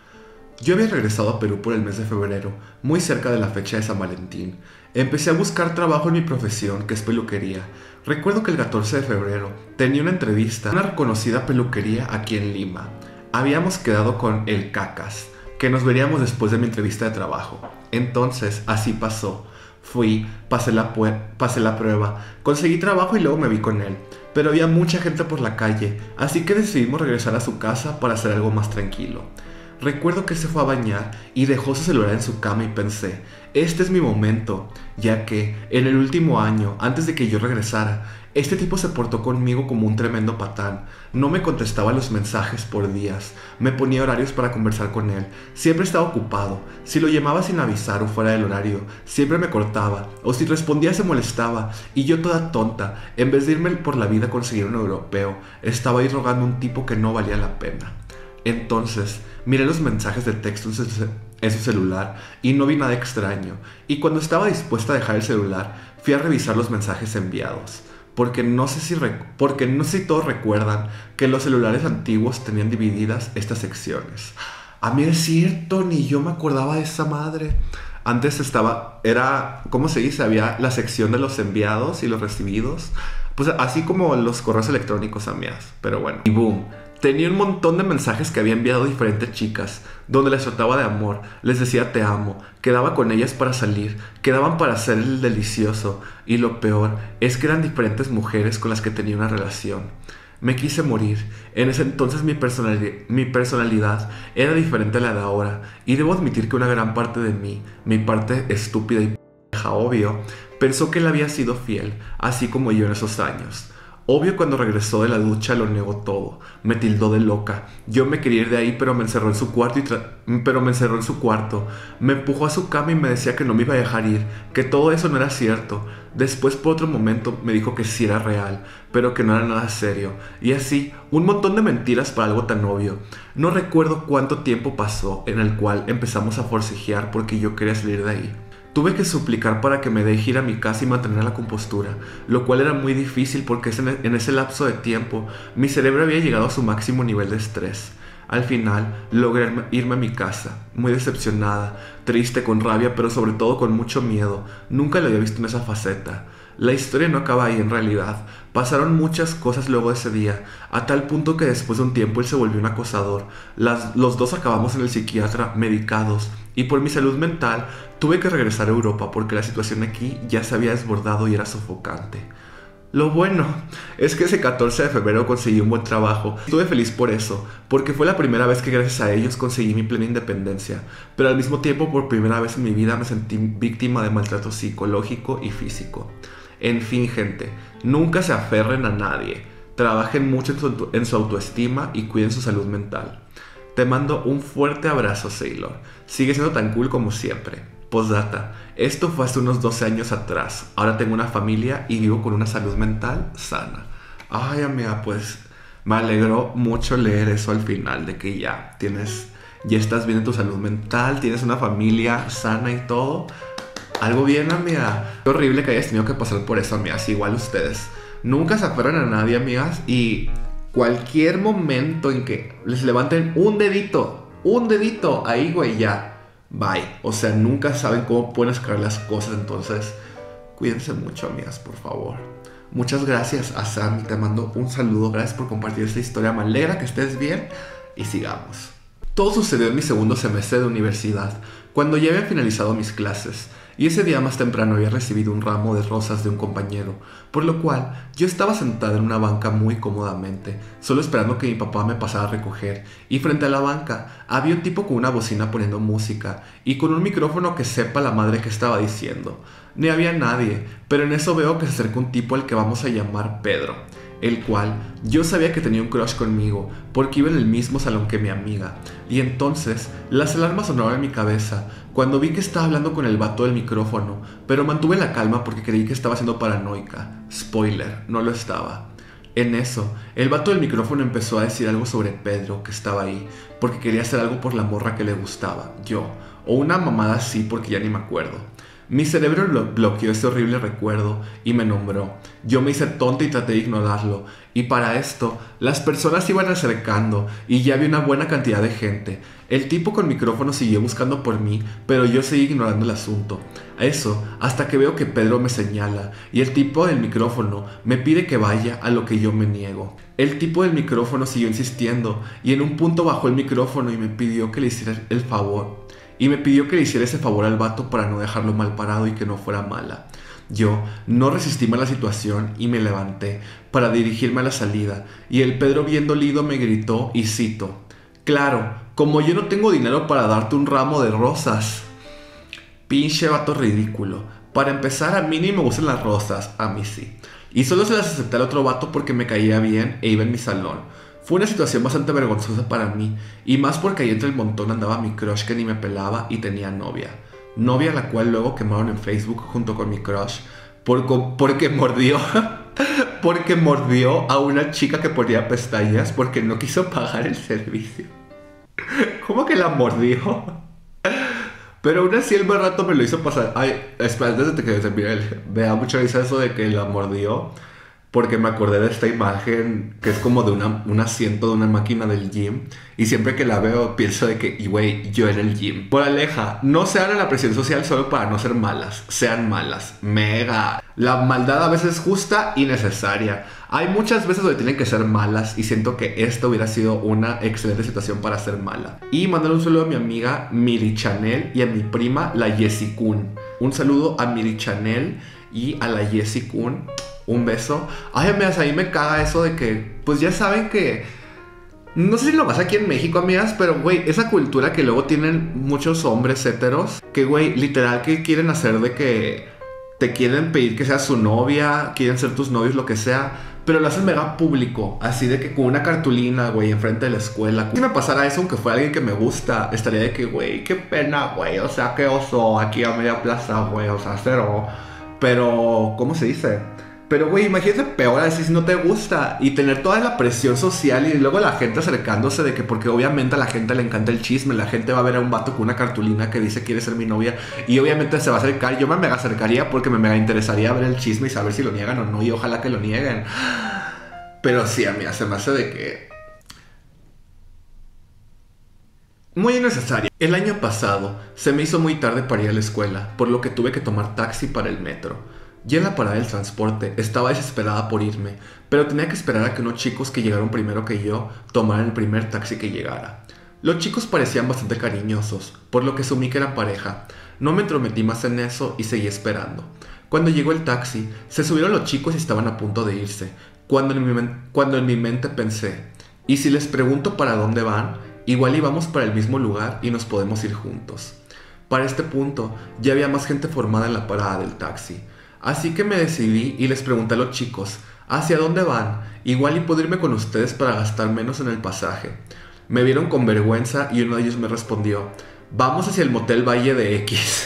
Yo había regresado a Perú por el mes de febrero, muy cerca de la fecha de San Valentín. Empecé a buscar trabajo en mi profesión, que es peluquería. Recuerdo que el catorce de febrero tenía una entrevista en una reconocida peluquería aquí en Lima. Habíamos quedado con el Cacas, que nos veríamos después de mi entrevista de trabajo. Entonces, así pasó. Fui, pasé la, pasé la prueba, conseguí trabajo y luego me vi con él. Pero había mucha gente por la calle, así que decidimos regresar a su casa para hacer algo más tranquilo. Recuerdo que se fue a bañar y dejó su celular en su cama y pensé, este es mi momento, ya que en el último año, antes de que yo regresara, este tipo se portó conmigo como un tremendo patán. No me contestaba los mensajes por días, me ponía horarios para conversar con él, siempre estaba ocupado, si lo llamaba sin avisar o fuera del horario, siempre me cortaba, o si respondía se molestaba, y yo toda tonta, en vez de irme por la vida a conseguir un europeo, estaba ahí rogando a un tipo que no valía la pena. Entonces, miré los mensajes de texto en su, en su celular y no vi nada extraño. Y cuando estaba dispuesta a dejar el celular, fui a revisar los mensajes enviados. Porque no sé si, porque no sé si todos recuerdan que los celulares antiguos tenían divididas estas secciones. A mí es cierto, ni yo me acordaba de esa madre. Antes estaba, era, ¿cómo se dice? Había la sección de los enviados y los recibidos. Pues así como los correos electrónicos, amigas. Pero bueno. Y boom. Tenía un montón de mensajes que había enviado a diferentes chicas, donde les trataba de amor, les decía te amo, quedaba con ellas para salir, quedaban para hacer el delicioso, y lo peor es que eran diferentes mujeres con las que tenía una relación. Me quise morir. En ese entonces mi, personali- mi personalidad era diferente a la de ahora, y debo admitir que una gran parte de mí, mi parte estúpida y p***, obvio, pensó que él había sido fiel, así como yo en esos años. Obvio, cuando regresó de la ducha lo negó todo, me tildó de loca. Yo me quería ir de ahí, pero me encerró en su cuarto y tra- pero me encerró en su cuarto. Me empujó a su cama y me decía que no me iba a dejar ir, que todo eso no era cierto. Después, por otro momento, me dijo que sí era real, pero que no era nada serio. Y así, un montón de mentiras para algo tan obvio. No recuerdo cuánto tiempo pasó en el cual empezamos a forcejear porque yo quería salir de ahí. Tuve que suplicar para que me deje ir a mi casa y mantener la compostura, lo cual era muy difícil porque en ese lapso de tiempo mi cerebro había llegado a su máximo nivel de estrés. Al final, logré irme a mi casa, muy decepcionada, triste, con rabia, pero sobre todo con mucho miedo. Nunca lo había visto en esa faceta. La historia no acaba ahí en realidad. Pasaron muchas cosas luego de ese día, a tal punto que después de un tiempo él se volvió un acosador. Las, los dos acabamos en el psiquiatra medicados, y por mi salud mental tuve que regresar a Europa porque la situación aquí ya se había desbordado y era sofocante. Lo bueno es que ese catorce de febrero conseguí un buen trabajo. Estuve feliz por eso, porque fue la primera vez que gracias a ellos conseguí mi plena independencia, pero al mismo tiempo por primera vez en mi vida me sentí víctima de maltrato psicológico y físico. En fin, gente, nunca se aferren a nadie, trabajen mucho en su, en su autoestima y cuiden su salud mental. Te mando un fuerte abrazo, Sailor. Sigue siendo tan cool como siempre. Postdata. Esto fue hace unos doce años atrás. Ahora tengo una familia y vivo con una salud mental sana. Ay, amiga, pues me alegró mucho leer eso al final, de que ya tienes, ya estás bien en tu salud mental, tienes una familia sana y todo. Algo bien, amiga. Qué horrible que hayas tenido que pasar por eso, amigas. Igual ustedes. Nunca se aferran a nadie, amigas. Y cualquier momento en que les levanten un dedito, un dedito, ahí, güey, ya. Bye. O sea, nunca saben cómo pueden escalar las cosas. Entonces, cuídense mucho, amigas, por favor. Muchas gracias a Sammy. Te mando un saludo. Gracias por compartir esta historia. Me alegra que estés bien. Y sigamos. Todo sucedió en mi segundo semestre de universidad, cuando ya había finalizado mis clases. Y ese día más temprano había recibido un ramo de rosas de un compañero, por lo cual yo estaba sentada en una banca muy cómodamente, solo esperando que mi papá me pasara a recoger, y frente a la banca había un tipo con una bocina poniendo música, y con un micrófono que sepa la madre que estaba diciendo. Ni había nadie, pero en eso veo que se acerca un tipo al que vamos a llamar Pedro, el cual yo sabía que tenía un crush conmigo, porque iba en el mismo salón que mi amiga. Y entonces las alarmas sonaron en mi cabeza cuando vi que estaba hablando con el vato del micrófono, pero mantuve la calma porque creí que estaba siendo paranoica. Spoiler, no lo estaba. En eso, el vato del micrófono empezó a decir algo sobre Pedro, que estaba ahí, porque quería hacer algo por la morra que le gustaba, yo, o una mamada así porque ya ni me acuerdo. Mi cerebro lo bloqueó ese horrible recuerdo y me nombró. Yo me hice tonta y traté de ignorarlo. Y para esto, las personas se iban acercando y ya había una buena cantidad de gente. El tipo con micrófono siguió buscando por mí, pero yo seguí ignorando el asunto. Eso, hasta que veo que Pedro me señala y el tipo del micrófono me pide que vaya, a lo que yo me niego. El tipo del micrófono siguió insistiendo y en un punto bajó el micrófono y me pidió que le hiciera el favor. Y me pidió que le hiciera ese favor al vato para no dejarlo mal parado y que no fuera mala. Yo no resistí más la situación y me levanté para dirigirme a la salida. Y el Pedro, bien dolido, me gritó y cito: claro, como yo no tengo dinero para darte un ramo de rosas. Pinche vato ridículo. Para empezar, a mí ni me gustan las rosas, a mí sí. Y solo se las acepté al otro vato porque me caía bien e iba en mi salón. Fue una situación bastante vergonzosa para mí, y más porque ahí entre el montón andaba mi crush que ni me pelaba y tenía novia. Novia la cual luego quemaron en Facebook junto con mi crush, por, porque mordió, porque mordió a una chica que ponía pestañas porque no quiso pagar el servicio. ¿Cómo que la mordió? Pero aún así el buen rato me lo hizo pasar. Ay, espera, antes de que se mire, me da mucha risa eso de que la mordió. Porque me acordé de esta imagen que es como de una, un asiento de una máquina del gym. Y siempre que la veo pienso de que, y güey, yo en el gym. Moraleja, no se hagan la presión social solo para no ser malas. Sean malas. Mega. La maldad a veces es justa y necesaria. Hay muchas veces donde tienen que ser malas. Y siento que esta hubiera sido una excelente situación para ser mala. Y mandar un saludo a mi amiga Miri Chanel y a mi prima la Jessie Kun. Un saludo a Miri Chanel y a la Jessie Kun. Un beso. Ay, amigas, ahí me caga eso de que, pues ya saben que, no sé si lo pasa aquí en México, amigas, pero güey, esa cultura que luego tienen muchos hombres héteros, que güey, literal que quieren hacer de que te quieren pedir que seas su novia, quieren ser tus novios, lo que sea, pero lo hacen mega público, así de que con una cartulina, güey, enfrente de la escuela. Si me pasara eso, aunque fuera alguien que me gusta, estaría de que, güey, qué pena, güey, o sea, qué oso, aquí a media plaza, güey, o sea, cero. Pero, ¿cómo se dice? Pero, güey, imagínate peor a decir si no te gusta y tener toda la presión social y luego la gente acercándose de que, porque obviamente a la gente le encanta el chisme, la gente va a ver a un vato con una cartulina que dice quiere ser mi novia y obviamente se va a acercar. Yo me mega acercaría porque me mega interesaría ver el chisme y saber si lo niegan o no, y ojalá que lo nieguen. Pero sí, amiga, se me hace de que muy innecesario. El año pasado se me hizo muy tarde para ir a la escuela, por lo que tuve que tomar taxi para el metro. Ya en la parada del transporte estaba desesperada por irme, pero tenía que esperar a que unos chicos que llegaron primero que yo tomaran el primer taxi que llegara. Los chicos parecían bastante cariñosos, por lo que asumí que eran pareja. No me entrometí más en eso y seguí esperando. Cuando llegó el taxi, se subieron los chicos y estaban a punto de irse, cuando en mi, men- cuando en mi mente pensé, ¿y si les pregunto para dónde van? Igual íbamos para el mismo lugar y nos podemos ir juntos. Para este punto, ya había más gente formada en la parada del taxi. Así que me decidí y les pregunté a los chicos, ¿hacia dónde van? Igual y puedo irme con ustedes para gastar menos en el pasaje. Me vieron con vergüenza y uno de ellos me respondió, vamos hacia el motel Valle de X.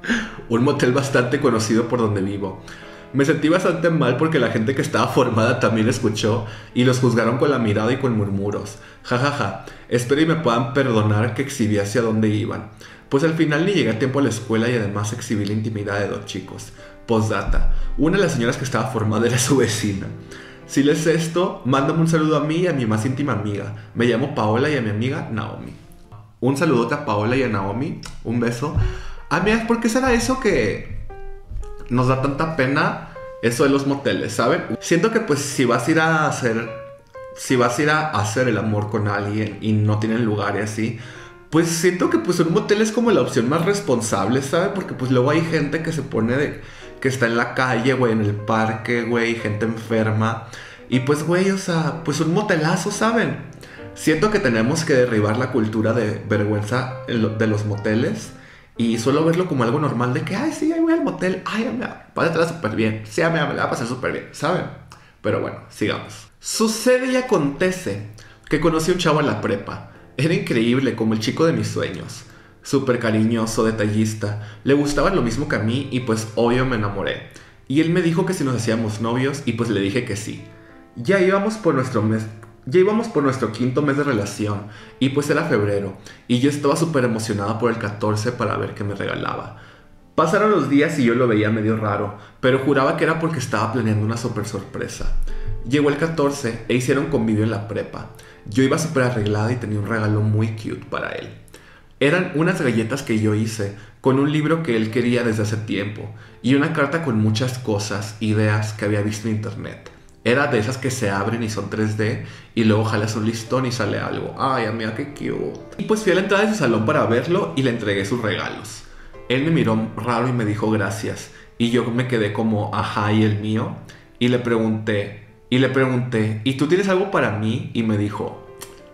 un motel bastante conocido por donde vivo. Me sentí bastante mal porque la gente que estaba formada también escuchó y los juzgaron con la mirada y con murmuros. Ja, ja, ja. Espero y me puedan perdonar que exhibí hacia dónde iban. Pues al final ni llegué a tiempo a la escuela y además exhibí la intimidad de dos chicos. Postdata. Una de las señoras que estaba formada era su vecina. Si lees esto, mándame un saludo a mí y a mi más íntima amiga. Me llamo Paola y a mi amiga Naomi. Un saludote a Paola y a Naomi. Un beso. Amigas, ¿por qué será eso que nos da tanta pena eso de los moteles, ¿saben? Siento que pues si vas a ir a hacer si vas a ir a hacer el amor con alguien y no tienen lugar y así, pues siento que pues un motel es como la opción más responsable, ¿sabes? Porque pues luego hay gente que se pone de que está en la calle, güey, en el parque, güey, gente enferma y pues güey, o sea, pues un motelazo, ¿saben? Siento que tenemos que derribar la cultura de vergüenza de los moteles y solo verlo como algo normal de que, ay, sí, ahí voy al motel, ay, me va a pasar súper bien, sí, me va a pasar súper bien, ¿saben? Pero bueno, sigamos. Sucede y acontece que conocí a un chavo en la prepa. Era increíble, como el chico de mis sueños. Súper cariñoso, detallista, le gustaba lo mismo que a mí y pues obvio me enamoré. Y él me dijo que si nos hacíamos novios y pues le dije que sí. Ya íbamos por nuestro mes... Ya íbamos por nuestro quinto mes de relación y pues era febrero y yo estaba súper emocionada por el catorce para ver qué me regalaba. Pasaron los días y yo lo veía medio raro, pero juraba que era porque estaba planeando una súper sorpresa. Llegó el catorce e hicieron convivio en la prepa. Yo iba súper arreglada y tenía un regalo muy cute para él. Eran unas galletas que yo hice con un libro que él quería desde hace tiempo y una carta con muchas cosas, ideas que había visto en internet. Era de esas que se abren y son tres D y luego jalas un listón y sale algo. Ay, amiga, qué cute. Y pues fui a la entrada de su salón para verlo y le entregué sus regalos. Él me miró raro y me dijo gracias. Y yo me quedé como, ajá, ¿y el mío? Y le pregunté, y le pregunté, ¿y tú tienes algo para mí? Y me dijo,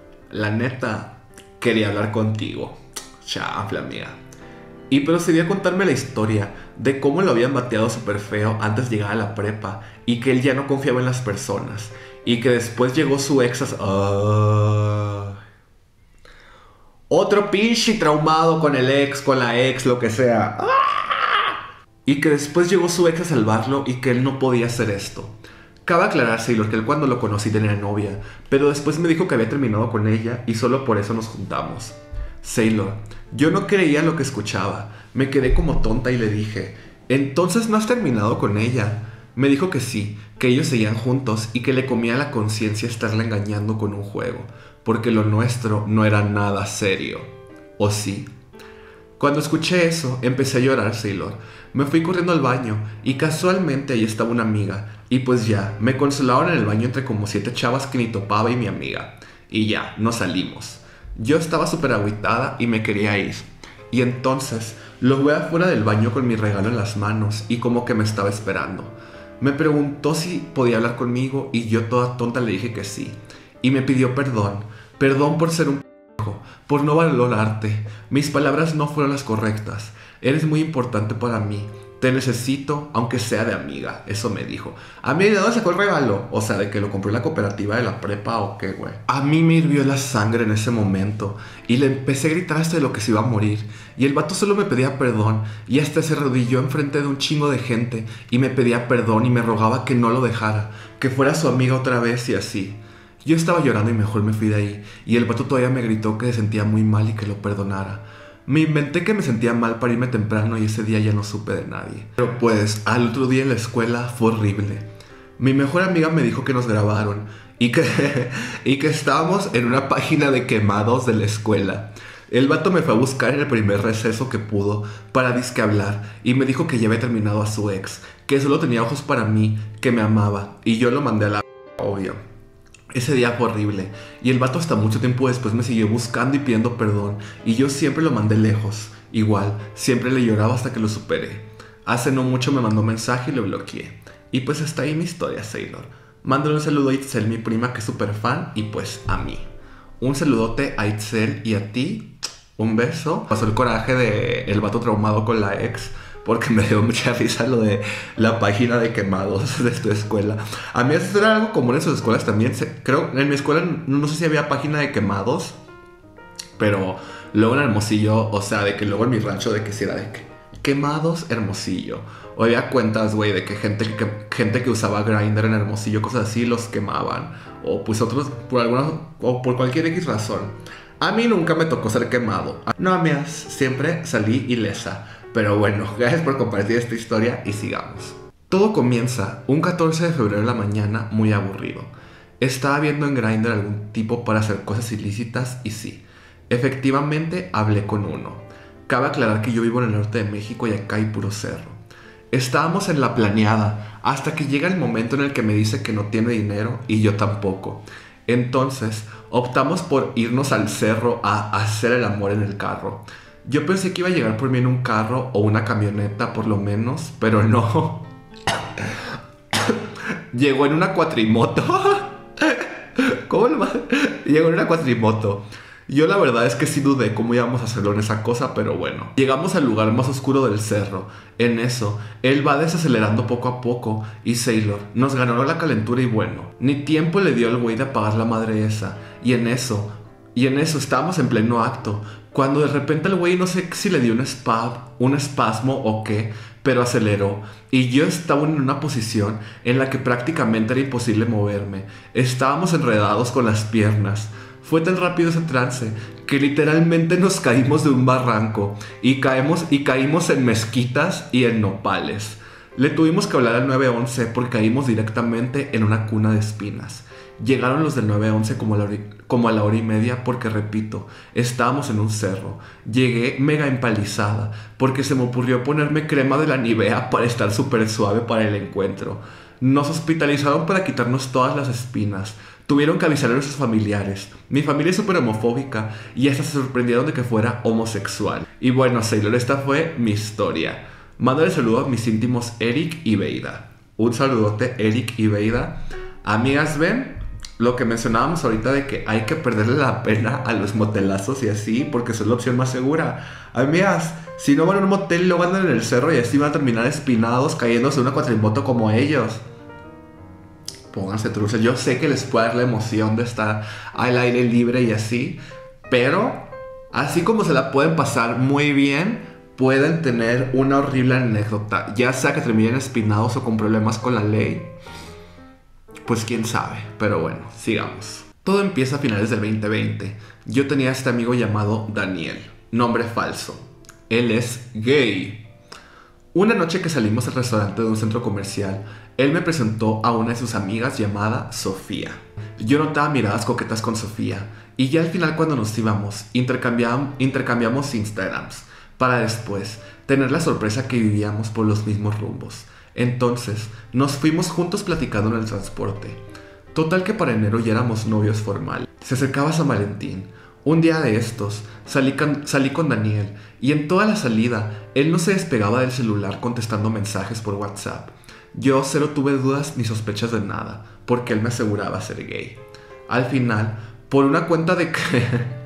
la neta, quería hablar contigo. Chafla, amiga. Y procedió a contarme la historia de cómo lo habían bateado súper feo antes de llegar a la prepa y que él ya no confiaba en las personas y que después llegó su ex a... Uh... Otro pinche traumado con el ex, con la ex, lo que sea. Y que después llegó su ex a salvarlo y que él no podía hacer esto. Cabe aclarar, Sailor, que él cuando lo conocí tenía novia, pero después me dijo que había terminado con ella y solo por eso nos juntamos. Sailor, yo no creía lo que escuchaba. Me quedé como tonta y le dije, ¿entonces no has terminado con ella? Me dijo que sí, que ellos seguían juntos y que le comía la conciencia estarla engañando con un juego, porque lo nuestro no era nada serio. ¿O sí? Cuando escuché eso, empecé a llorar, Sailor. Me fui corriendo al baño y casualmente ahí estaba una amiga. Y pues ya, me consolaron en el baño entre como siete chavas que ni topaba y mi amiga. Y ya, nos salimos. Yo estaba súper agüitada y me quería ir. Y entonces lo veo afuera del baño con mi regalo en las manos y como que me estaba esperando. Me preguntó si podía hablar conmigo y yo toda tonta le dije que sí. Y me pidió perdón. Perdón por ser un p***, por no valorarte. Mis palabras no fueron las correctas. Eres muy importante para mí. Te necesito, aunque sea de amiga. Eso me dijo. A mí, ¿de dónde sacó el regalo? O sea, ¿de que lo compró en la cooperativa de la prepa o qué, güey? A mí me hirvió la sangre en ese momento. Y le empecé a gritar hasta de lo que se iba a morir. Y el vato solo me pedía perdón. Y hasta se arrodilló enfrente de un chingo de gente. Y me pedía perdón y me rogaba que no lo dejara. Que fuera su amiga otra vez y así. Yo estaba llorando y mejor me fui de ahí. Y el vato todavía me gritó que se sentía muy mal y que lo perdonara. Me inventé que me sentía mal para irme temprano y ese día ya no supe de nadie. Pero pues, al otro día en la escuela fue horrible. Mi mejor amiga me dijo que nos grabaron y que, y que estábamos en una página de quemados de la escuela. El vato me fue a buscar en el primer receso que pudo para disque hablar y me dijo que ya había terminado a su ex, que solo tenía ojos para mí, que me amaba y yo lo mandé a la... obvio. Ese día fue horrible y el vato hasta mucho tiempo después me siguió buscando y pidiendo perdón y yo siempre lo mandé lejos. Igual, siempre le lloraba hasta que lo superé. Hace no mucho me mandó mensaje y lo bloqueé. Y pues está ahí mi historia, Sailor. Mándale un saludo a Itzel, mi prima que es súper fan, y pues a mí. Un saludote a Itzel y a ti. Un beso. Pasó el coraje de el vato traumado con la ex, porque me dio mucha risa lo de la página de quemados de tu escuela. A mí eso era algo común en sus escuelas también. Creo, en mi escuela no sé si había página de quemados, pero luego en Hermosillo, o sea, de que luego en mi rancho de que si era de que Quemados Hermosillo. Oía cuentas, güey, de que gente, que gente que usaba Grindr en Hermosillo, cosas así, los quemaban. O pues otros, por alguna, o por cualquier X razón. A mí nunca me tocó ser quemado. No, amigas, siempre salí ilesa. Pero bueno, gracias por compartir esta historia y sigamos. Todo comienza un catorce de febrero de la mañana, muy aburrido. Estaba viendo en Grindr algún tipo para hacer cosas ilícitas y sí, efectivamente hablé con uno. Cabe aclarar que yo vivo en el norte de México y acá hay puro cerro. Estábamos en la planeada hasta que llega el momento en el que me dice que no tiene dinero y yo tampoco. Entonces optamos por irnos al cerro a hacer el amor en el carro. Yo pensé que iba a llegar por mí en un carro o una camioneta por lo menos, pero no. Llegó en una cuatrimoto. ¿Cómo lo más? Llegó en una cuatrimoto. Yo la verdad es que sí dudé cómo íbamos a hacerlo en esa cosa, pero bueno. Llegamos al lugar más oscuro del cerro. En eso, él va desacelerando poco a poco y Sailor nos ganó la calentura y bueno, ni tiempo le dio al güey de apagar la madre esa. Y en eso, y en eso estábamos en pleno acto, cuando de repente el güey no sé si le dio un, spa, un espasmo o qué, pero aceleró. Y yo estaba en una posición en la que prácticamente era imposible moverme. Estábamos enredados con las piernas. Fue tan rápido ese trance que literalmente nos caímos de un barranco y, caemos, y caímos en mezquitas y en nopales. Le tuvimos que hablar al nueve once porque caímos directamente en una cuna de espinas. Llegaron los del nueve once como a, la hora, como a la hora y media porque, repito, estábamos en un cerro. Llegué mega empalizada porque se me ocurrió ponerme crema de la Nivea para estar súper suave para el encuentro. Nos hospitalizaron para quitarnos todas las espinas. Tuvieron que avisar a nuestros familiares. Mi familia es súper homofóbica y hasta se sorprendieron de que fuera homosexual. Y bueno, Sailor, esta fue mi historia. Mándale saludo a mis íntimos Eric y Beida. Un saludote, Eric y Beida. Amigas, ven lo que mencionábamos ahorita de que hay que perderle la pena a los motelazos y así, porque es la opción más segura. Amigas, si no van a un motel y luego andan en el cerro y así van a terminar espinados cayéndose en una cuatrimoto como ellos. Pónganse truces. Yo sé que les puede dar la emoción de estar al aire libre y así, pero así como se la pueden pasar muy bien, pueden tener una horrible anécdota, ya sea que terminen espinados o con problemas con la ley. Pues quién sabe, pero bueno, sigamos. Todo empieza a finales del veinte veinte. Yo tenía a este amigo llamado Daniel, nombre falso. Él es gay. Una noche que salimos al restaurante de un centro comercial, él me presentó a una de sus amigas llamada Sofía. Yo notaba miradas coquetas con Sofía y ya al final cuando nos íbamos intercambiamos, intercambiamos Instagrams para después tener la sorpresa que vivíamos por los mismos rumbos. Entonces nos fuimos juntos platicando en el transporte. Total que para enero ya éramos novios formales. Se acercaba San Valentín. Un día de estos, salí con, salí con Daniel y en toda la salida, él no se despegaba del celular contestando mensajes por WhatsApp. Yo cero tuve dudas ni sospechas de nada, porque él me aseguraba ser gay. Al final, por una cuenta de que...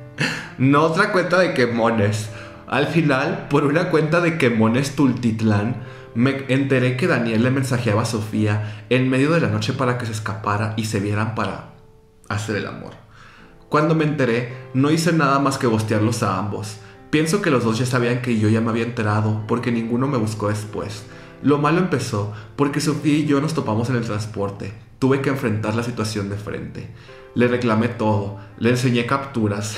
no otra cuenta de quemones. Al final, por una cuenta de quemones Tultitlán, me enteré que Daniel le mensajeaba a Sofía en medio de la noche para que se escapara y se vieran para hacer el amor. Cuando me enteré, no hice nada más que ghostearlos a ambos. Pienso que los dos ya sabían que yo ya me había enterado porque ninguno me buscó después. Lo malo empezó porque Sofía y yo nos topamos en el transporte. Tuve que enfrentar la situación de frente. Le reclamé todo, le enseñé capturas.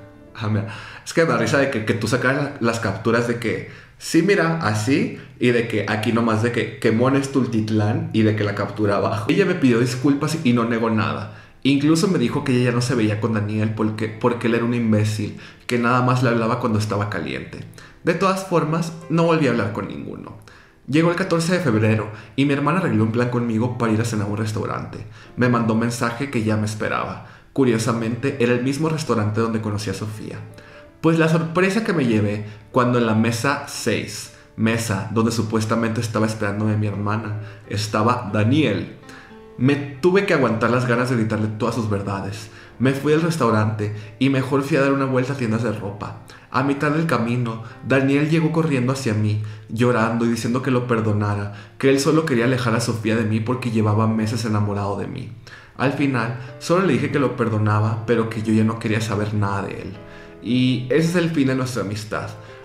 Es que me da risa de que, que tú sacaras las capturas de que sí, mira, así, y de que aquí nomás de que quemones Tultitlán y de que la captura abajo. Ella me pidió disculpas y no negó nada. Incluso me dijo que ella ya no se veía con Daniel porque, porque él era un imbécil, que nada más le hablaba cuando estaba caliente. De todas formas, no volví a hablar con ninguno. Llegó el catorce de febrero y mi hermana arregló un plan conmigo para ir a cenar a un restaurante. Me mandó un mensaje que ya me esperaba. Curiosamente, era el mismo restaurante donde conocí a Sofía. Pues la sorpresa que me llevé cuando en la mesa seis, mesa donde supuestamente estaba esperándome mi hermana, estaba Daniel. Me tuve que aguantar las ganas de gritarle todas sus verdades. Me fui al restaurante y mejor fui a dar una vuelta a tiendas de ropa. A mitad del camino, Daniel llegó corriendo hacia mí, llorando y diciendo que lo perdonara, que él solo quería alejar a Sofía de mí porque llevaba meses enamorado de mí. Al final, solo le dije que lo perdonaba, pero que yo ya no quería saber nada de él. Y ese es el fin de nuestra amistad.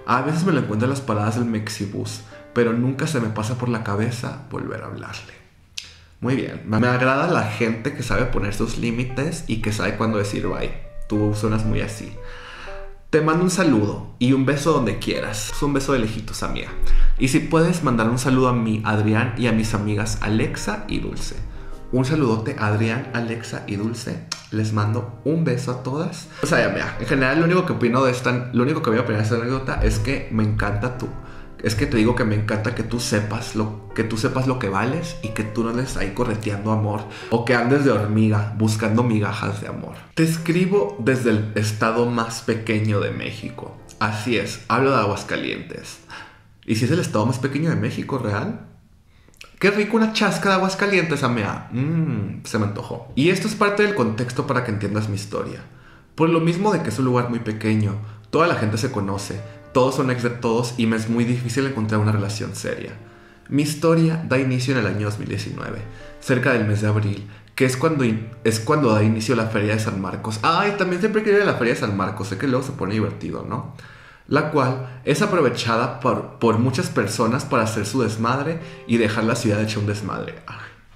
A veces me lo encuentro en las paradas del Mexibus, pero nunca se me pasa por la cabeza volver a hablarle. Muy bien, me agrada la gente que sabe poner sus límites y que sabe cuándo decir bye. Tú suenas muy así. Te mando un saludo y un beso donde quieras. Es un beso de lejitos, amiga. Y si puedes mandar un saludo a mí, Adrián, y a mis amigas Alexa y Dulce. Un saludote a Adrián, Alexa y Dulce. Les mando un beso a todas. O sea, ya, mira, en general lo único que opino de esta, lo único que voy a opinar de esta anécdota es que me encanta tú. Es que te digo que me encanta que tú sepas lo que tú sepas lo que vales y que tú no andes ahí correteando amor o que andes de hormiga buscando migajas de amor. Te escribo desde el estado más pequeño de México. Así es, hablo de Aguascalientes. ¿Y si es el estado más pequeño de México, real? Qué rico una chasca de Aguascalientes, amea. Mmm, se me antojó. Y esto es parte del contexto para que entiendas mi historia. Por lo mismo de que es un lugar muy pequeño, toda la gente se conoce, todos son ex de todos y me es muy difícil encontrar una relación seria. Mi historia da inicio en el año dos mil diecinueve, cerca del mes de abril, que es cuando, es cuando da inicio la Feria de San Marcos. Ay, también siempre quería ir a la Feria de San Marcos, sé que luego se pone divertido, ¿no? La cual es aprovechada por, por muchas personas para hacer su desmadre y dejar la ciudad hecha un desmadre. Ay,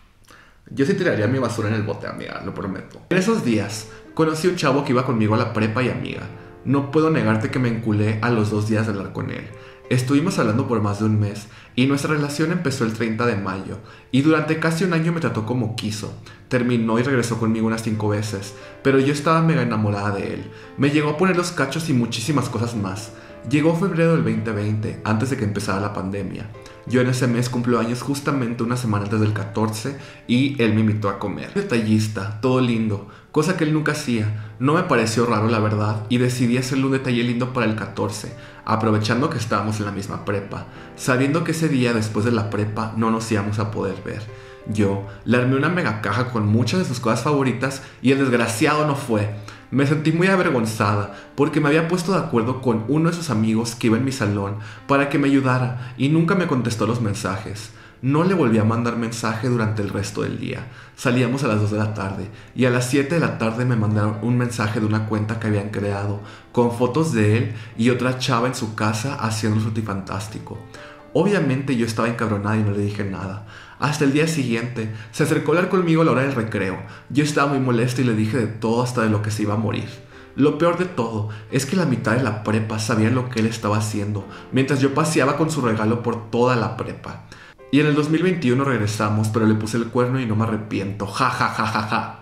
yo sí tiraría mi basura en el bote, amiga, lo prometo. En esos días, conocí a un chavo que iba conmigo a la prepa y amiga. No puedo negarte que me enculé a los dos días de hablar con él. Estuvimos hablando por más de un mes y nuestra relación empezó el treinta de mayo y durante casi un año me trató como quiso. Terminó y regresó conmigo unas cinco veces, pero yo estaba mega enamorada de él. Me llegó a poner los cachos y muchísimas cosas más. Llegó febrero del veinte veinte, antes de que empezara la pandemia. Yo en ese mes cumplo años justamente una semana antes del catorce y él me invitó a comer. Detallista, todo lindo, cosa que él nunca hacía. No me pareció raro, la verdad, y decidí hacerle un detalle lindo para el catorce, aprovechando que estábamos en la misma prepa, sabiendo que ese día después de la prepa no nos íbamos a poder ver. Yo le armé una mega caja con muchas de sus cosas favoritas y el desgraciado no fue. Me sentí muy avergonzada porque me había puesto de acuerdo con uno de sus amigos que iba en mi salón para que me ayudara y nunca me contestó los mensajes. No le volví a mandar mensaje durante el resto del día. Salíamos a las dos de la tarde y a las siete de la tarde me mandaron un mensaje de una cuenta que habían creado con fotos de él y otra chava en su casa haciendo un frutifantástico. Obviamente yo estaba encabronada y no le dije nada. Hasta el día siguiente, se acercó a hablar conmigo a la hora del recreo. Yo estaba muy molesta y le dije de todo hasta de lo que se iba a morir. Lo peor de todo es que la mitad de la prepa sabían lo que él estaba haciendo, mientras yo paseaba con su regalo por toda la prepa. Y en el dos mil veintiuno regresamos, pero le puse el cuerno y no me arrepiento. Ja, ja, ja, ja, ja.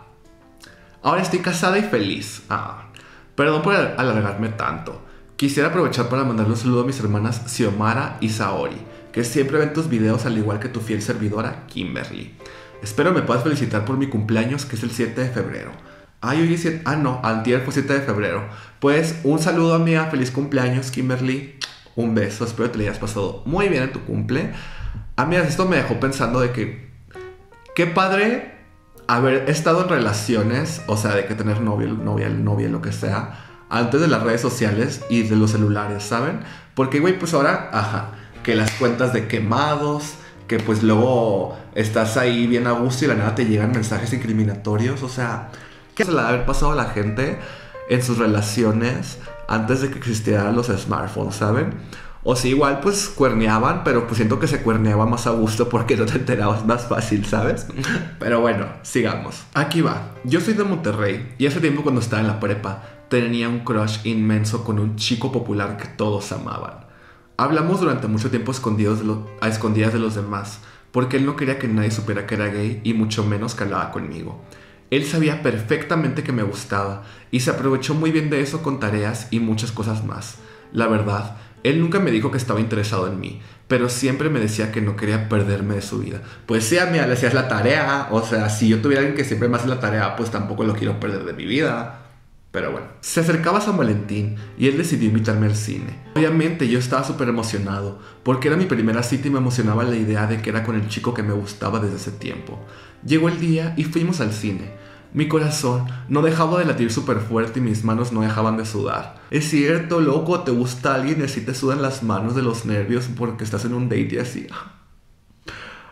Ahora estoy casada y feliz. Ah, perdón por alargarme tanto. Quisiera aprovechar para mandarle un saludo a mis hermanas Xiomara y Saori, que siempre ven tus videos al igual que tu fiel servidora Kimberly. Espero me puedas felicitar por mi cumpleaños, que es el siete de febrero. Ay, hoy es siete... Ah, no, antier fue siete de febrero. Pues un saludo, amiga, feliz cumpleaños, Kimberly. Un beso, espero que te le hayas pasado muy bien en tu cumple. Amigas, esto me dejó pensando de que... Qué padre haber estado en relaciones, o sea, de que tener novio, novia, novia, lo que sea, antes de las redes sociales y de los celulares, ¿saben? Porque, güey, pues ahora, ajá, que las cuentas de quemados, que pues luego estás ahí bien a gusto y de la nada te llegan mensajes incriminatorios, o sea, ¿qué se le ha haber pasado a la gente en sus relaciones antes de que existieran los smartphones, ¿saben? O si igual pues cuerneaban, pero pues siento que se cuerneaba más a gusto porque no te enterabas más fácil, ¿sabes? Pero bueno, sigamos. Aquí va. Yo soy de Monterrey y hace tiempo cuando estaba en la prepa tenía un crush inmenso con un chico popular que todos amaban. Hablamos durante mucho tiempo escondidos de lo, a escondidas de los demás, porque él no quería que nadie supiera que era gay y mucho menos que hablaba conmigo. Él sabía perfectamente que me gustaba y se aprovechó muy bien de eso con tareas y muchas cosas más. La verdad, él nunca me dijo que estaba interesado en mí, pero siempre me decía que no quería perderme de su vida. Pues sí, amiga, le hacías la tarea, o sea, si yo tuviera alguien que siempre me hace la tarea, pues tampoco lo quiero perder de mi vida. Pero bueno, se acercaba San Valentín y él decidió invitarme al cine. Obviamente yo estaba súper emocionado, porque era mi primera cita y me emocionaba la idea de que era con el chico que me gustaba desde ese tiempo. Llegó el día y fuimos al cine. Mi corazón no dejaba de latir súper fuerte y mis manos no dejaban de sudar. Es cierto, loco, te gusta alguien y así te sudan las manos de los nervios porque estás en un date y así.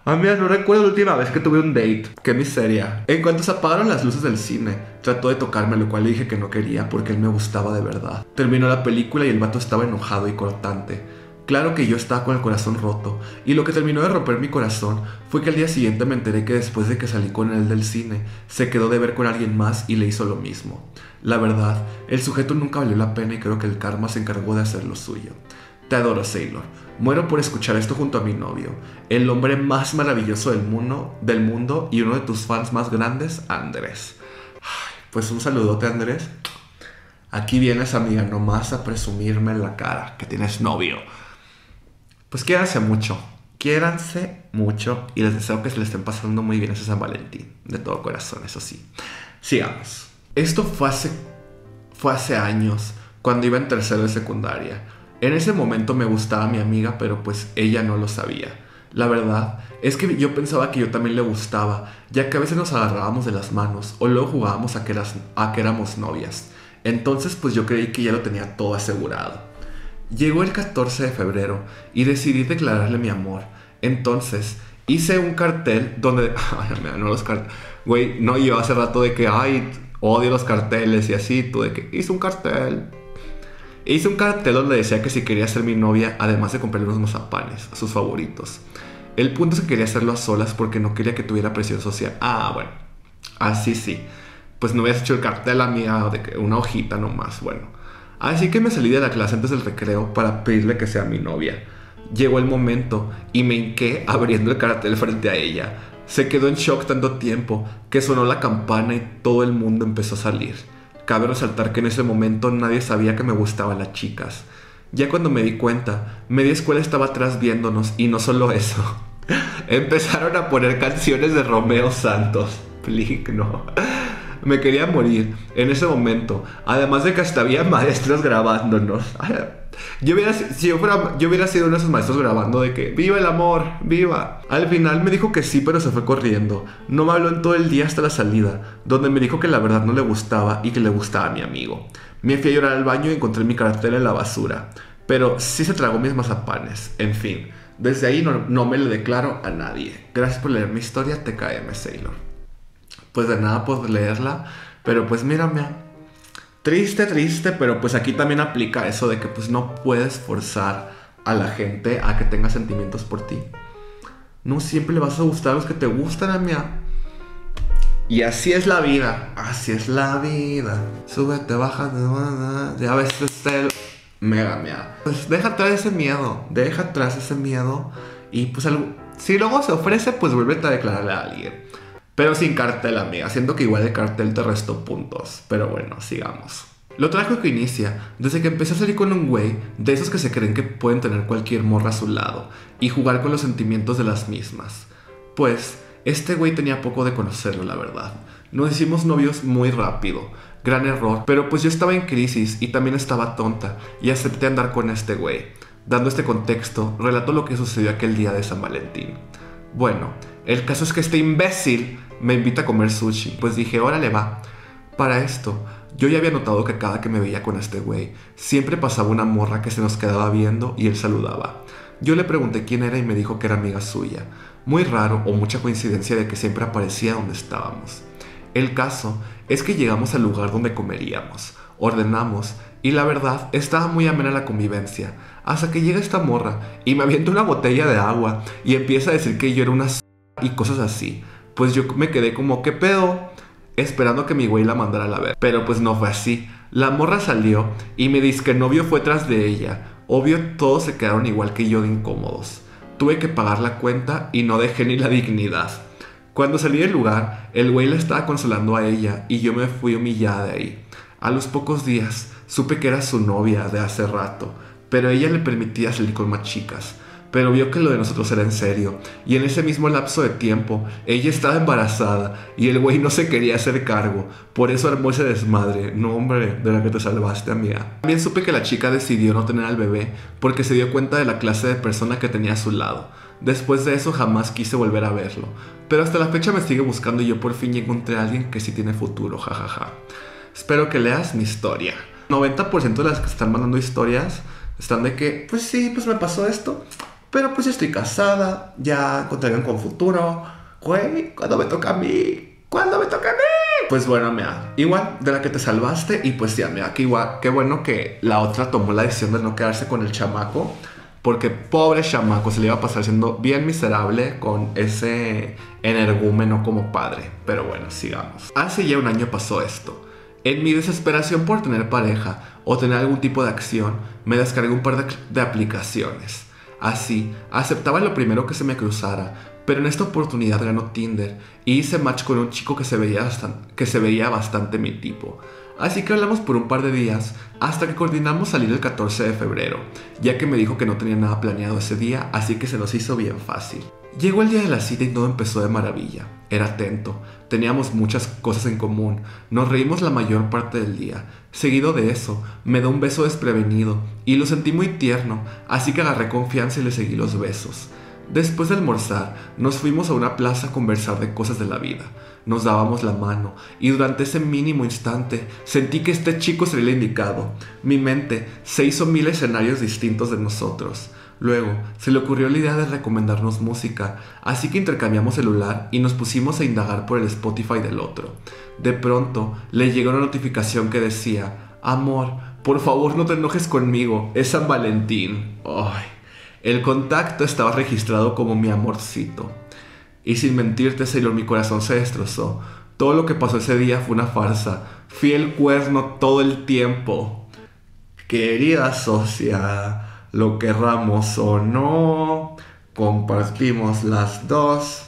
Amiga, no recuerdo la última vez que tuve un date. Qué miseria. En cuanto se apagaron las luces del cine, trató de tocarme, lo cual le dije que no quería porque él me gustaba de verdad. Terminó la película y el vato estaba enojado y cortante. Claro que yo estaba con el corazón roto, y lo que terminó de romper mi corazón fue que al día siguiente me enteré que después de que salí con él del cine, se quedó de ver con alguien más y le hizo lo mismo. La verdad, el sujeto nunca valió la pena y creo que el karma se encargó de hacer lo suyo. Te adoro, Sailor. Muero por escuchar esto junto a mi novio, el hombre más maravilloso del mundo, del mundo y uno de tus fans más grandes, Andrés. Ay, pues un saludote, Andrés. Aquí vienes, amiga, nomás a presumirme en la cara que tienes novio. Pues quiéranse mucho, quiéranse mucho y les deseo que se les estén pasando muy bien ese San Valentín, de todo corazón, eso sí. Sigamos. Esto fue hace, fue hace años, cuando iba en tercero de secundaria. En ese momento me gustaba mi amiga, pero pues ella no lo sabía. La verdad es que yo pensaba que yo también le gustaba, ya que a veces nos agarrábamos de las manos o luego jugábamos a que, eras, a que éramos novias. Entonces pues yo creí que ya lo tenía todo asegurado. Llegó el catorce de febrero y decidí declararle mi amor. Entonces hice un cartel donde... Ay, no los carteles... Güey, no, yo hace rato de que... Ay, odio los carteles y así. Tú de que hice un cartel. Hice un cartel donde decía que si quería ser mi novia, además de comprarle unos mazapanes, sus favoritos. El punto es que quería hacerlo a solas porque no quería que tuviera presión social. Ah, bueno. Así sí. Pues no hubieras hecho el cartel, amiga, de que una hojita nomás. Bueno. Así que me salí de la clase antes del recreo para pedirle que sea mi novia. Llegó el momento y me hinqué abriendo el cartel frente a ella. Se quedó en shock tanto tiempo que sonó la campana y todo el mundo empezó a salir. Cabe resaltar que en ese momento nadie sabía que me gustaban las chicas. Ya cuando me di cuenta, media escuela estaba atrás viéndonos y no solo eso. Empezaron a poner canciones de Romeo Santos. Plic, no. Me quería morir en ese momento. Además de que hasta había maestros grabándonos. Yo hubiera, si yo, fuera, yo hubiera sido uno de esos maestros grabando de que ¡viva el amor! ¡Viva! Al final me dijo que sí, pero se fue corriendo. No me habló en todo el día hasta la salida, donde me dijo que la verdad no le gustaba y que le gustaba a mi amigo. Me fui a llorar al baño y encontré mi cartel en la basura. Pero sí se tragó mis mazapanes. En fin, desde ahí no, no me le declaro a nadie. Gracias por leer mi historia, T K M Sailor. Pues de nada puedo leerla, pero pues mírame, triste, triste, pero pues aquí también aplica eso de que pues no puedes forzar a la gente a que tenga sentimientos por ti. No siempre le vas a gustar a los que te gustan, amiga. Y así es la vida, así es la vida. Súbete, baja, ya ves el... Mega, mega. Pues deja atrás ese miedo, deja atrás ese miedo y pues algo... si luego se ofrece, pues vuélvete a declararle a alguien. Pero sin cartel, amiga. Siento que igual el cartel te restó puntos. Pero bueno, sigamos. Lo trágico que inicia desde que empecé a salir con un güey de esos que se creen que pueden tener cualquier morra a su lado y jugar con los sentimientos de las mismas. Pues, este güey tenía poco de conocerlo, la verdad. Nos hicimos novios muy rápido. Gran error, pero pues yo estaba en crisis y también estaba tonta y acepté andar con este güey. Dando este contexto, relato lo que sucedió aquel día de San Valentín. Bueno, el caso es que este imbécil me invita a comer sushi. Pues dije, órale va. Para esto, yo ya había notado que cada que me veía con este güey, siempre pasaba una morra que se nos quedaba viendo y él saludaba. Yo le pregunté quién era y me dijo que era amiga suya. Muy raro o mucha coincidencia de que siempre aparecía donde estábamos. El caso es que llegamos al lugar donde comeríamos, ordenamos y la verdad estaba muy amena la convivencia. Hasta que llega esta morra y me avienta una botella de agua y empieza a decir que yo era una s*** y cosas así. Pues yo me quedé como, ¿qué pedo? Esperando que mi güey la mandara a la ver. Pero pues no fue así. La morra salió y me dice que el novio fue tras de ella. Obvio, todos se quedaron igual que yo de incómodos. Tuve que pagar la cuenta y no dejé ni la dignidad. Cuando salí del lugar, el güey la estaba consolando a ella y yo me fui humillada de ahí. A los pocos días, supe que era su novia de hace rato, pero ella le permitía salir con más chicas. Pero vio que lo de nosotros era en serio, y en ese mismo lapso de tiempo, ella estaba embarazada, y el güey no se quería hacer cargo, por eso armó ese desmadre. No, hombre, de la que te salvaste, amiga. También supe que la chica decidió no tener al bebé, porque se dio cuenta de la clase de persona que tenía a su lado. Después de eso jamás quise volver a verlo, pero hasta la fecha me sigue buscando y yo por fin encontré a alguien que sí tiene futuro, jajaja. Ja, ja. Espero que leas mi historia. noventa por ciento de las que están mandando historias están de que, pues sí, pues me pasó esto. Pero pues ya estoy casada, ya encontré alguien con futuro. Güey, ¿cuándo me toca a mí? ¿Cuándo me toca a mí? Pues bueno, amiga, igual de la que te salvaste. Y pues sí, amiga, que igual, qué bueno que la otra tomó la decisión de no quedarse con el chamaco. Porque pobre chamaco, se le iba a pasar siendo bien miserable con ese energúmeno como padre. Pero bueno, sigamos. Hace ya un año pasó esto. En mi desesperación por tener pareja o tener algún tipo de acción, me descargué un par de, de aplicaciones. Así, aceptaba lo primero que se me cruzara, pero en esta oportunidad ganó Tinder y hice match con un chico que se veía bastante, que se veía bastante mi tipo. Así que hablamos por un par de días hasta que coordinamos salir el catorce de febrero, ya que me dijo que no tenía nada planeado ese día, así que se nos hizo bien fácil. Llegó el día de la cita y todo empezó de maravilla. Era atento, teníamos muchas cosas en común, nos reímos la mayor parte del día. Seguido de eso, me da un beso desprevenido y lo sentí muy tierno, así que agarré confianza y le seguí los besos. Después de almorzar, nos fuimos a una plaza a conversar de cosas de la vida. Nos dábamos la mano y durante ese mínimo instante sentí que este chico sería el indicado. Mi mente se hizo mil escenarios distintos de nosotros. Luego se le ocurrió la idea de recomendarnos música, así que intercambiamos celular y nos pusimos a indagar por el Spotify del otro. De pronto le llegó una notificación que decía: amor, por favor no te enojes conmigo, es San Valentín. Ay. El contacto estaba registrado como mi amorcito. Y sin mentirte, Sailor, mi corazón se destrozó. Todo lo que pasó ese día fue una farsa. Fui el cuerno todo el tiempo. Querida socia, lo querramos o no, compartimos las dos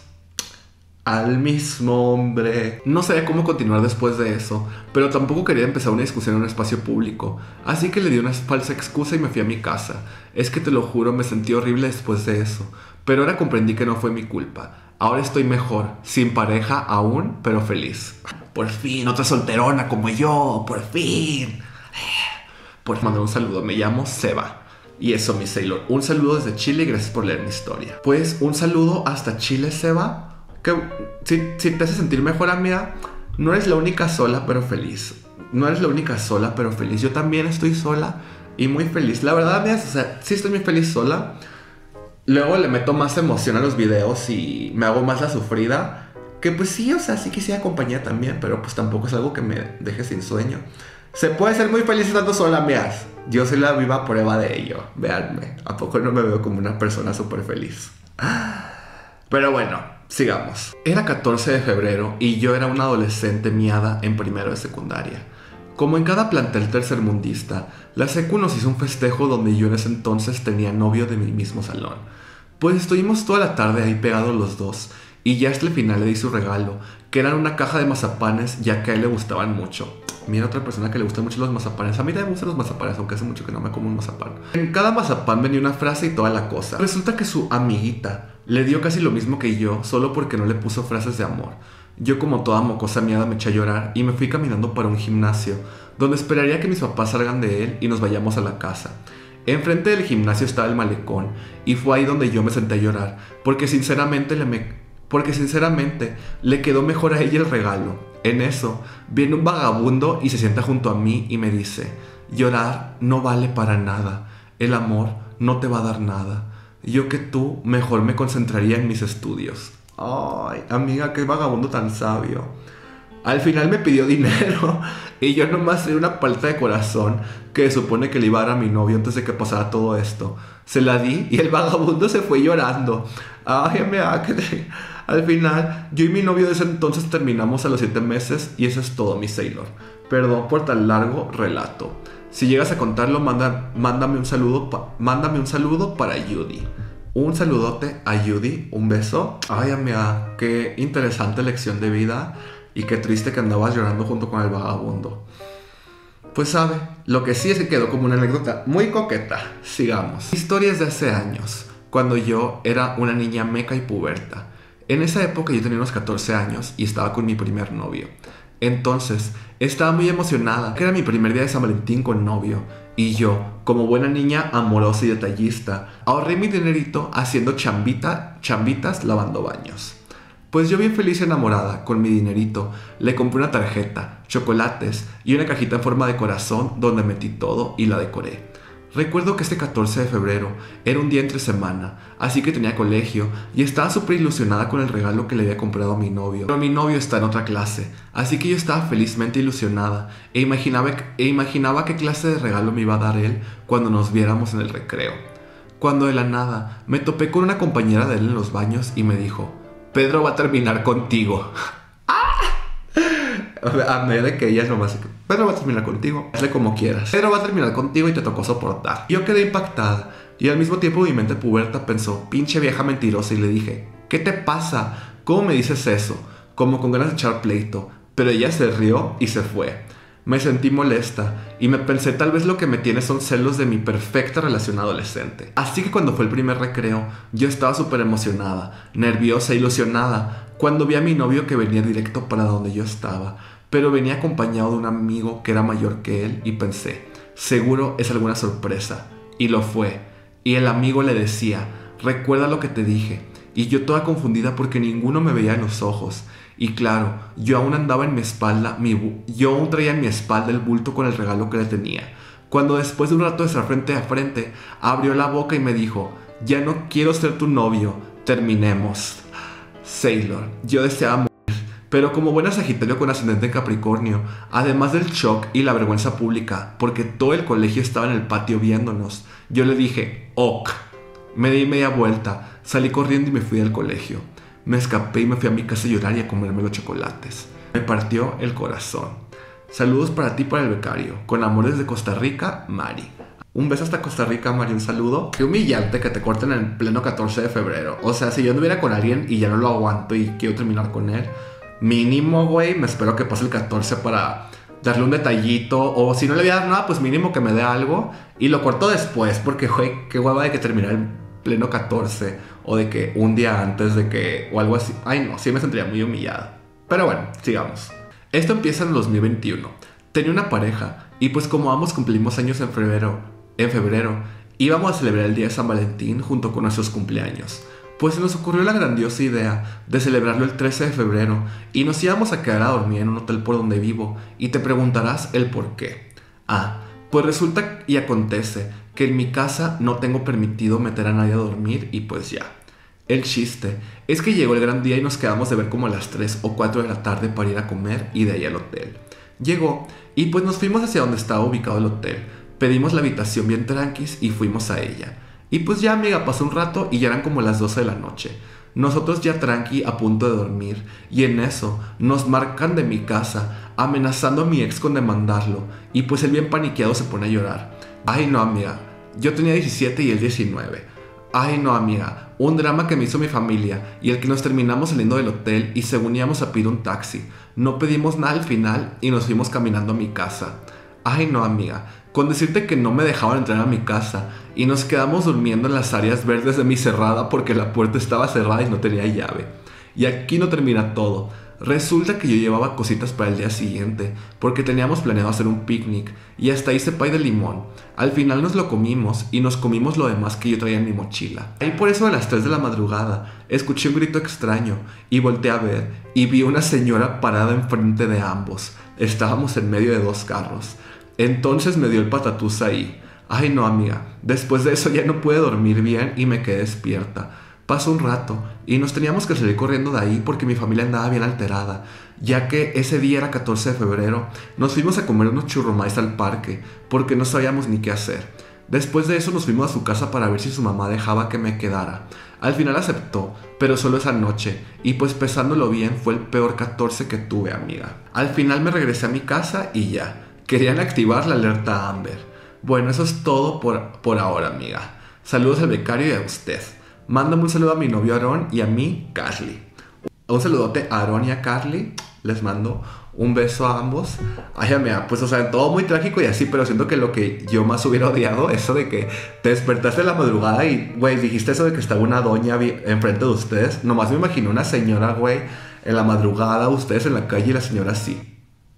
al mismo hombre. No sabía cómo continuar después de eso, pero tampoco quería empezar una discusión en un espacio público, así que le di una falsa excusa y me fui a mi casa. Es que te lo juro, me sentí horrible después de eso, pero ahora comprendí que no fue mi culpa. Ahora estoy mejor, sin pareja aún, pero feliz. Por fin, otra solterona como yo, por fin. Por mandar un saludo, me llamo Seba. Y eso, mi Sailor, un saludo desde Chile y gracias por leer mi historia. Pues un saludo hasta Chile, Seba. Que si, si te hace sentir mejor, amiga, no eres la única sola pero feliz. No eres la única sola pero feliz. Yo también estoy sola y muy feliz. La verdad, amigas, o sea, sí estoy muy feliz sola. Luego le meto más emoción a los videos y me hago más la sufrida. Que pues sí, o sea, sí quisiera compañía también, pero pues tampoco es algo que me deje sin sueño. Se puede ser muy feliz estando sola, amigas. Yo soy la viva prueba de ello. Véanme, ¿a poco no me veo como una persona súper feliz? Pero bueno, sigamos. Era catorce de febrero y yo era una adolescente miada en primero de secundaria. Como en cada plantel tercermundista, la secu nos hizo un festejo donde yo en ese entonces tenía novio de mi mismo salón. Pues estuvimos toda la tarde ahí pegados los dos y ya hasta el final le di su regalo, que eran una caja de mazapanes, ya que a él le gustaban mucho. Mira, otra persona que le gustan mucho los mazapanes. A mí también me gustan los mazapanes, aunque hace mucho que no me como un mazapán. En cada mazapán venía una frase y toda la cosa. Resulta que su amiguita le dio casi lo mismo que yo, solo porque no le puso frases de amor. Yo, como toda mocosa miada, me eché a llorar y me fui caminando para un gimnasio, donde esperaría que mis papás salgan de él y nos vayamos a la casa. Enfrente del gimnasio estaba el malecón y fue ahí donde yo me senté a llorar, porque sinceramente le, me... porque sinceramente le quedó mejor a ella el regalo. En eso, viene un vagabundo y se sienta junto a mí y me dice: llorar no vale para nada, el amor no te va a dar nada. Yo que tú mejor me concentraría en mis estudios. Ay, amiga, qué vagabundo tan sabio. Al final me pidió dinero y yo nomás traía una paleta de corazón que supone que le iba a dar a mi novio antes de que pasara todo esto. Se la di y el vagabundo se fue llorando. Ay, amiga, que te... Al final, yo y mi novio de ese entonces terminamos a los siete meses y eso es todo, mi Sailor. Perdón por tan largo relato. Si llegas a contarlo, manda, mándame un saludo, pa, mándame un saludo para Judy. Un saludote a Judy, un beso. Ay, amiga, qué interesante lección de vida y qué triste que andabas llorando junto con el vagabundo. Pues sabe, lo que sí es que quedó como una anécdota muy coqueta. Sigamos. Historias de hace años, cuando yo era una niña meca y puberta. En esa época yo tenía unos catorce años y estaba con mi primer novio. Entonces, estaba muy emocionada, que era mi primer día de San Valentín con novio. Y yo, como buena niña amorosa y detallista, ahorré mi dinerito haciendo chambita, chambitas lavando baños. Pues yo bien feliz y enamorada, con mi dinerito, le compré una tarjeta, chocolates y una cajita en forma de corazón donde metí todo y la decoré. Recuerdo que este catorce de febrero era un día entre semana, así que tenía colegio y estaba súper ilusionada con el regalo que le había comprado a mi novio. Pero mi novio está en otra clase, así que yo estaba felizmente ilusionada e imaginaba, e imaginaba qué clase de regalo me iba a dar él cuando nos viéramos en el recreo. Cuando de la nada me topé con una compañera de él en los baños y me dijo: Pedro va a terminar contigo. A medida de que ella es nomás, Pedro va a terminar contigo, hazle como quieras. Pedro va a terminar contigo y te tocó soportar. Yo quedé impactada y al mismo tiempo mi mente puberta pensó: pinche vieja mentirosa, y le dije: ¿qué te pasa? ¿Cómo me dices eso? Como con ganas de echar pleito, pero ella se rió y se fue. Me sentí molesta y me pensé: tal vez lo que me tiene son celos de mi perfecta relación adolescente. Así que cuando fue el primer recreo, yo estaba súper emocionada, nerviosa, ilusionada, cuando vi a mi novio que venía directo para donde yo estaba, pero venía acompañado de un amigo que era mayor que él y pensé: seguro es alguna sorpresa. Y lo fue. Y el amigo le decía: recuerda lo que te dije. Y yo toda confundida porque ninguno me veía en los ojos. Y claro, yo aún andaba en mi espalda, mi yo aún traía en mi espalda el bulto con el regalo que le tenía. Cuando después de un rato de estar frente a frente, abrió la boca y me dijo: ya no quiero ser tu novio, terminemos. Sailor, yo deseaba morir, pero como buena Sagitario con ascendente en Capricornio, además del shock y la vergüenza pública, porque todo el colegio estaba en el patio viéndonos, yo le dije: ok. Me di media vuelta, salí corriendo y me fui del colegio. Me escapé y me fui a mi casa a llorar y a comerme los chocolates. Me partió el corazón. Saludos para ti, para el becario. Con amor desde Costa Rica, Mari. Un beso hasta Costa Rica, Mari, un saludo. Qué humillante que te corten en pleno catorce de febrero. O sea, si yo anduviera con alguien y ya no lo aguanto y quiero terminar con él, mínimo, güey, me espero que pase el catorce para darle un detallito. O si no le voy a dar nada, pues mínimo que me dé algo. Y lo corto después, porque, güey, qué hueva de que terminar en pleno catorce. O de que un día antes de que... o algo así. Ay, no, sí me sentiría muy humillada. Pero bueno, sigamos. Esto empieza en el dos mil veintiuno. Tenía una pareja y pues como ambos cumplimos años en febrero, en febrero, íbamos a celebrar el día de San Valentín junto con nuestros cumpleaños. Pues se nos ocurrió la grandiosa idea de celebrarlo el trece de febrero y nos íbamos a quedar a dormir en un hotel por donde vivo y te preguntarás el por qué. Ah, pues resulta y acontece que en mi casa no tengo permitido meter a nadie a dormir y pues ya. El chiste es que llegó el gran día y nos quedamos de ver como a las tres o cuatro de la tarde para ir a comer y de ahí al hotel. Llegó y pues nos fuimos hacia donde estaba ubicado el hotel. Pedimos la habitación bien tranquis y fuimos a ella. Y pues ya, amiga, pasó un rato y ya eran como las doce de la noche. Nosotros ya tranqui a punto de dormir y en eso nos marcan de mi casa amenazando a mi ex con demandarlo y pues él bien paniqueado se pone a llorar. Ay no, amiga, yo tenía diecisiete y él diecinueve. Ay no, amiga, un drama que me hizo mi familia y el que nos terminamos saliendo del hotel y según íbamos a pedir un taxi. No pedimos nada al final y nos fuimos caminando a mi casa. Ay no, amiga, con decirte que no me dejaban entrar a mi casa y nos quedamos durmiendo en las áreas verdes de mi cerrada porque la puerta estaba cerrada y no tenía llave. Y aquí no termina todo. Resulta que yo llevaba cositas para el día siguiente porque teníamos planeado hacer un picnic y hasta hice pay de limón. Al final nos lo comimos y nos comimos lo demás que yo traía en mi mochila. Ahí por eso a las tres de la madrugada escuché un grito extraño y volteé a ver y vi una señora parada enfrente de ambos. Estábamos en medio de dos carros. Entonces me dio el patatús ahí. Ay no, amiga, después de eso ya no pude dormir bien y me quedé despierta. Pasó un rato y nos teníamos que salir corriendo de ahí porque mi familia andaba bien alterada, ya que ese día era catorce de febrero. Nos fuimos a comer unos churrumais al parque porque no sabíamos ni qué hacer. Después de eso nos fuimos a su casa para ver si su mamá dejaba que me quedara. Al final aceptó, pero solo esa noche, y pues pensándolo bien fue el peor catorce que tuve, amiga. Al final me regresé a mi casa y ya, querían activar la alerta Amber. Bueno, eso es todo por, por ahora, amiga. Saludos al becario y a usted. Mándame un saludo a mi novio Aarón y a mí, Carly. Un saludote a Aarón y a Carly. Les mando un beso a ambos. Ay, amiga, pues o sea, todo muy trágico y así, pero siento que lo que yo más hubiera odiado, eso de que te despertaste en la madrugada y, güey, dijiste eso de que estaba una doña enfrente de ustedes. Nomás me imagino una señora, güey, en la madrugada, ustedes en la calle y la señora así.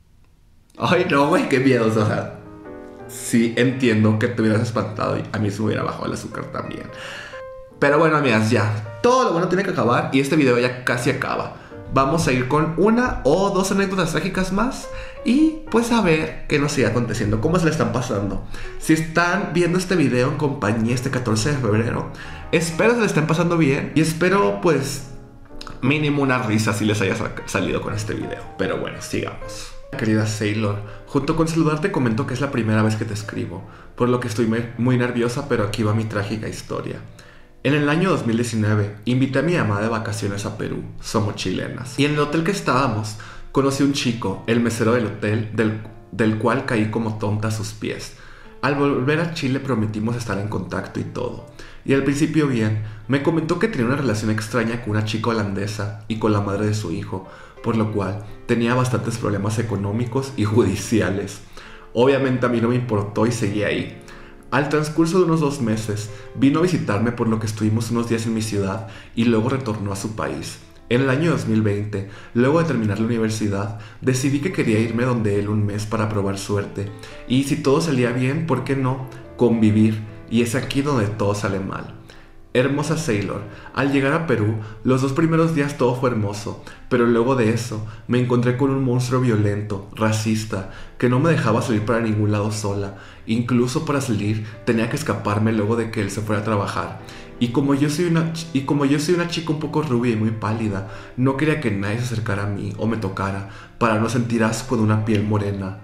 Ay, no, güey, qué miedo, o sea, sí entiendo que te hubieras espantado y a mí se me hubiera bajado el azúcar también. Pero bueno, amigas, ya. Todo lo bueno tiene que acabar y este video ya casi acaba. vamos a ir con una o dos anécdotas trágicas más y pues a ver qué nos sigue aconteciendo, cómo se le están pasando. Si están viendo este video en compañía este catorce de febrero, espero se le estén pasando bien y espero pues mínimo una risa si les haya salido con este video. Pero bueno, sigamos. Querida Sailor, junto con saludarte comento que es la primera vez que te escribo, por lo que estoy muy nerviosa, pero aquí va mi trágica historia. En el año dos mil diecinueve, invité a mi mamá de vacaciones a Perú, somos chilenas, y en el hotel que estábamos, conocí a un chico, el mesero del hotel, del, del cual caí como tonta a sus pies. Al volver a Chile prometimos estar en contacto y todo, y al principio bien, me comentó que tenía una relación extraña con una chica holandesa y con la madre de su hijo, por lo cual tenía bastantes problemas económicos y judiciales. Obviamente a mí no me importó y seguí ahí. Al transcurso de unos dos meses, vino a visitarme por lo que estuvimos unos días en mi ciudad y luego retornó a su país. En el año dos mil veinte, luego de terminar la universidad, decidí que quería irme donde él un mes para probar suerte. Y si todo salía bien, ¿por qué no? Convivir. Y es aquí donde todo sale mal. Hermosa Sailor, al llegar a Perú, los dos primeros días todo fue hermoso, pero luego de eso me encontré con un monstruo violento, racista, que no me dejaba salir para ningún lado sola. Incluso para salir tenía que escaparme luego de que él se fuera a trabajar. Y como yo soy una, y como yo soy una chica un poco rubia y muy pálida, no quería que nadie se acercara a mí o me tocara, para no sentir asco de una piel morena.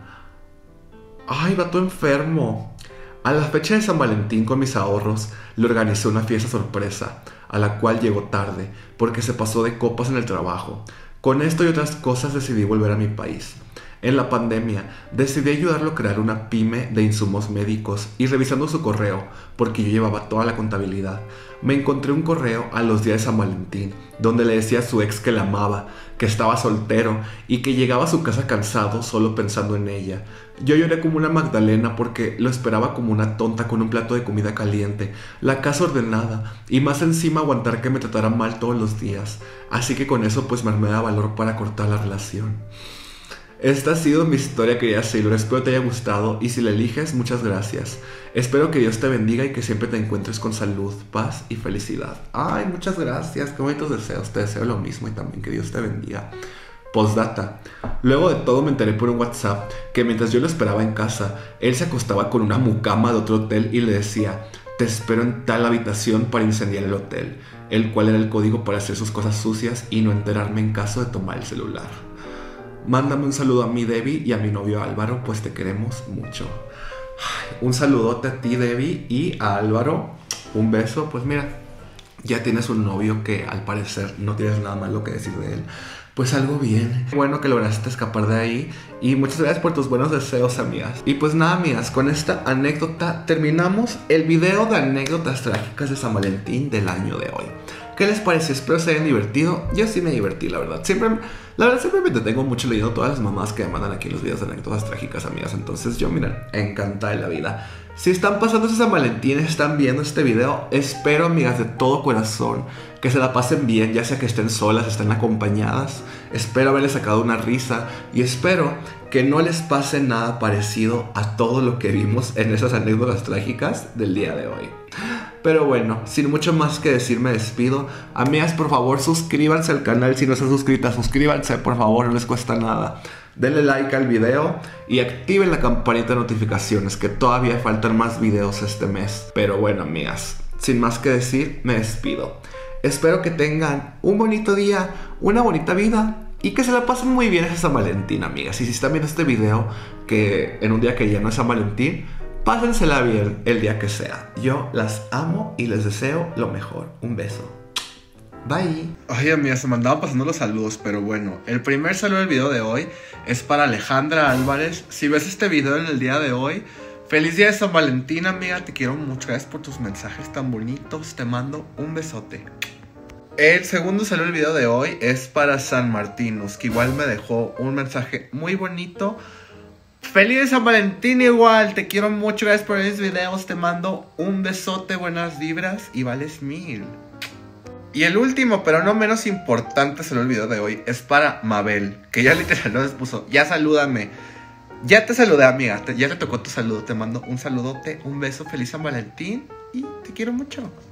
¡Ay, vato enfermo! A la fecha de San Valentín, con mis ahorros, le organizé una fiesta sorpresa, a la cual llegó tarde, porque se pasó de copas en el trabajo. Con esto y otras cosas decidí volver a mi país. En la pandemia, decidí ayudarlo a crear una pyme de insumos médicos y revisando su correo, porque yo llevaba toda la contabilidad, me encontré un correo a los días de San Valentín, donde le decía a su ex que la amaba, que estaba soltero y que llegaba a su casa cansado solo pensando en ella. Yo lloré como una Magdalena porque lo esperaba como una tonta con un plato de comida caliente, la casa ordenada y más encima aguantar que me tratara mal todos los días. Así que con eso pues me armé de valor para cortar la relación. Esta ha sido mi historia, querida Sailor, espero te haya gustado y si la eliges, muchas gracias. Espero que Dios te bendiga y que siempre te encuentres con salud, paz y felicidad. Ay, muchas gracias, qué bonitos deseos, te deseo lo mismo y también que Dios te bendiga. Postdata. Luego de todo me enteré por un WhatsApp que mientras yo lo esperaba en casa, él se acostaba con una mucama de otro hotel y le decía: te espero en tal habitación para incendiar el hotel, el cual era el código para hacer sus cosas sucias y no enterarme en caso de tomar el celular. Mándame un saludo a mi Debbie y a mi novio Álvaro, pues te queremos mucho. Ay, un saludote a ti, Debbie, y a Álvaro. Un beso. Pues mira, ya tienes un novio que al parecer no tienes nada malo que decir de él. Pues algo bien. Bueno que lograste escapar de ahí. Y muchas gracias por tus buenos deseos, amigas. Y pues nada, amigas, con esta anécdota terminamos el video de anécdotas trágicas de San Valentín del año de hoy. ¿Qué les parece? Espero se hayan divertido. Yo sí me divertí, la verdad. Siempre, la verdad, siempre me entretengo mucho leyendo todas las mamás que me mandan aquí en los videos de anécdotas trágicas, amigas. Entonces yo, miren, encantada de la vida. Si están pasando ese San Valentín, están viendo este video, espero, amigas, de todo corazón que se la pasen bien, ya sea que estén solas, estén acompañadas. Espero haberles sacado una risa y espero que no les pase nada parecido a todo lo que vimos en esas anécdotas trágicas del día de hoy. Pero bueno, sin mucho más que decir, me despido. Amigas, por favor, suscríbanse al canal si no están suscritas. Suscríbanse, por favor, no les cuesta nada. Denle like al video y activen la campanita de notificaciones, que todavía faltan más videos este mes. Pero bueno, amigas, sin más que decir, me despido. Espero que tengan un bonito día, una bonita vida y que se la pasen muy bien ese San Valentín, amigas. Y si están viendo este video que en un día que ya no es San Valentín, pásensela bien el día que sea. Yo las amo y les deseo lo mejor. Un beso. Bye. Ay, amigas, se me andaban pasando los saludos, pero bueno, el primer saludo del video de hoy es para Alejandra Álvarez. Si ves este video en el día de hoy, feliz día de San Valentín, amiga. Te quiero mucho, gracias por tus mensajes tan bonitos. Te mando un besote. El segundo saludo del video de hoy es para San Martinus, que igual me dejó un mensaje muy bonito. Feliz de San Valentín igual, te quiero mucho, gracias por ver mis videos. Te mando un besote, buenas vibras y vales mil. Y el último, pero no menos importante, saludo del video de hoy es para Mabel, que ya literal nos puso: ya salúdame. Ya te saludé, amiga, te, ya te tocó tu saludo. Te mando un saludote, un beso, feliz San Valentín y te quiero mucho.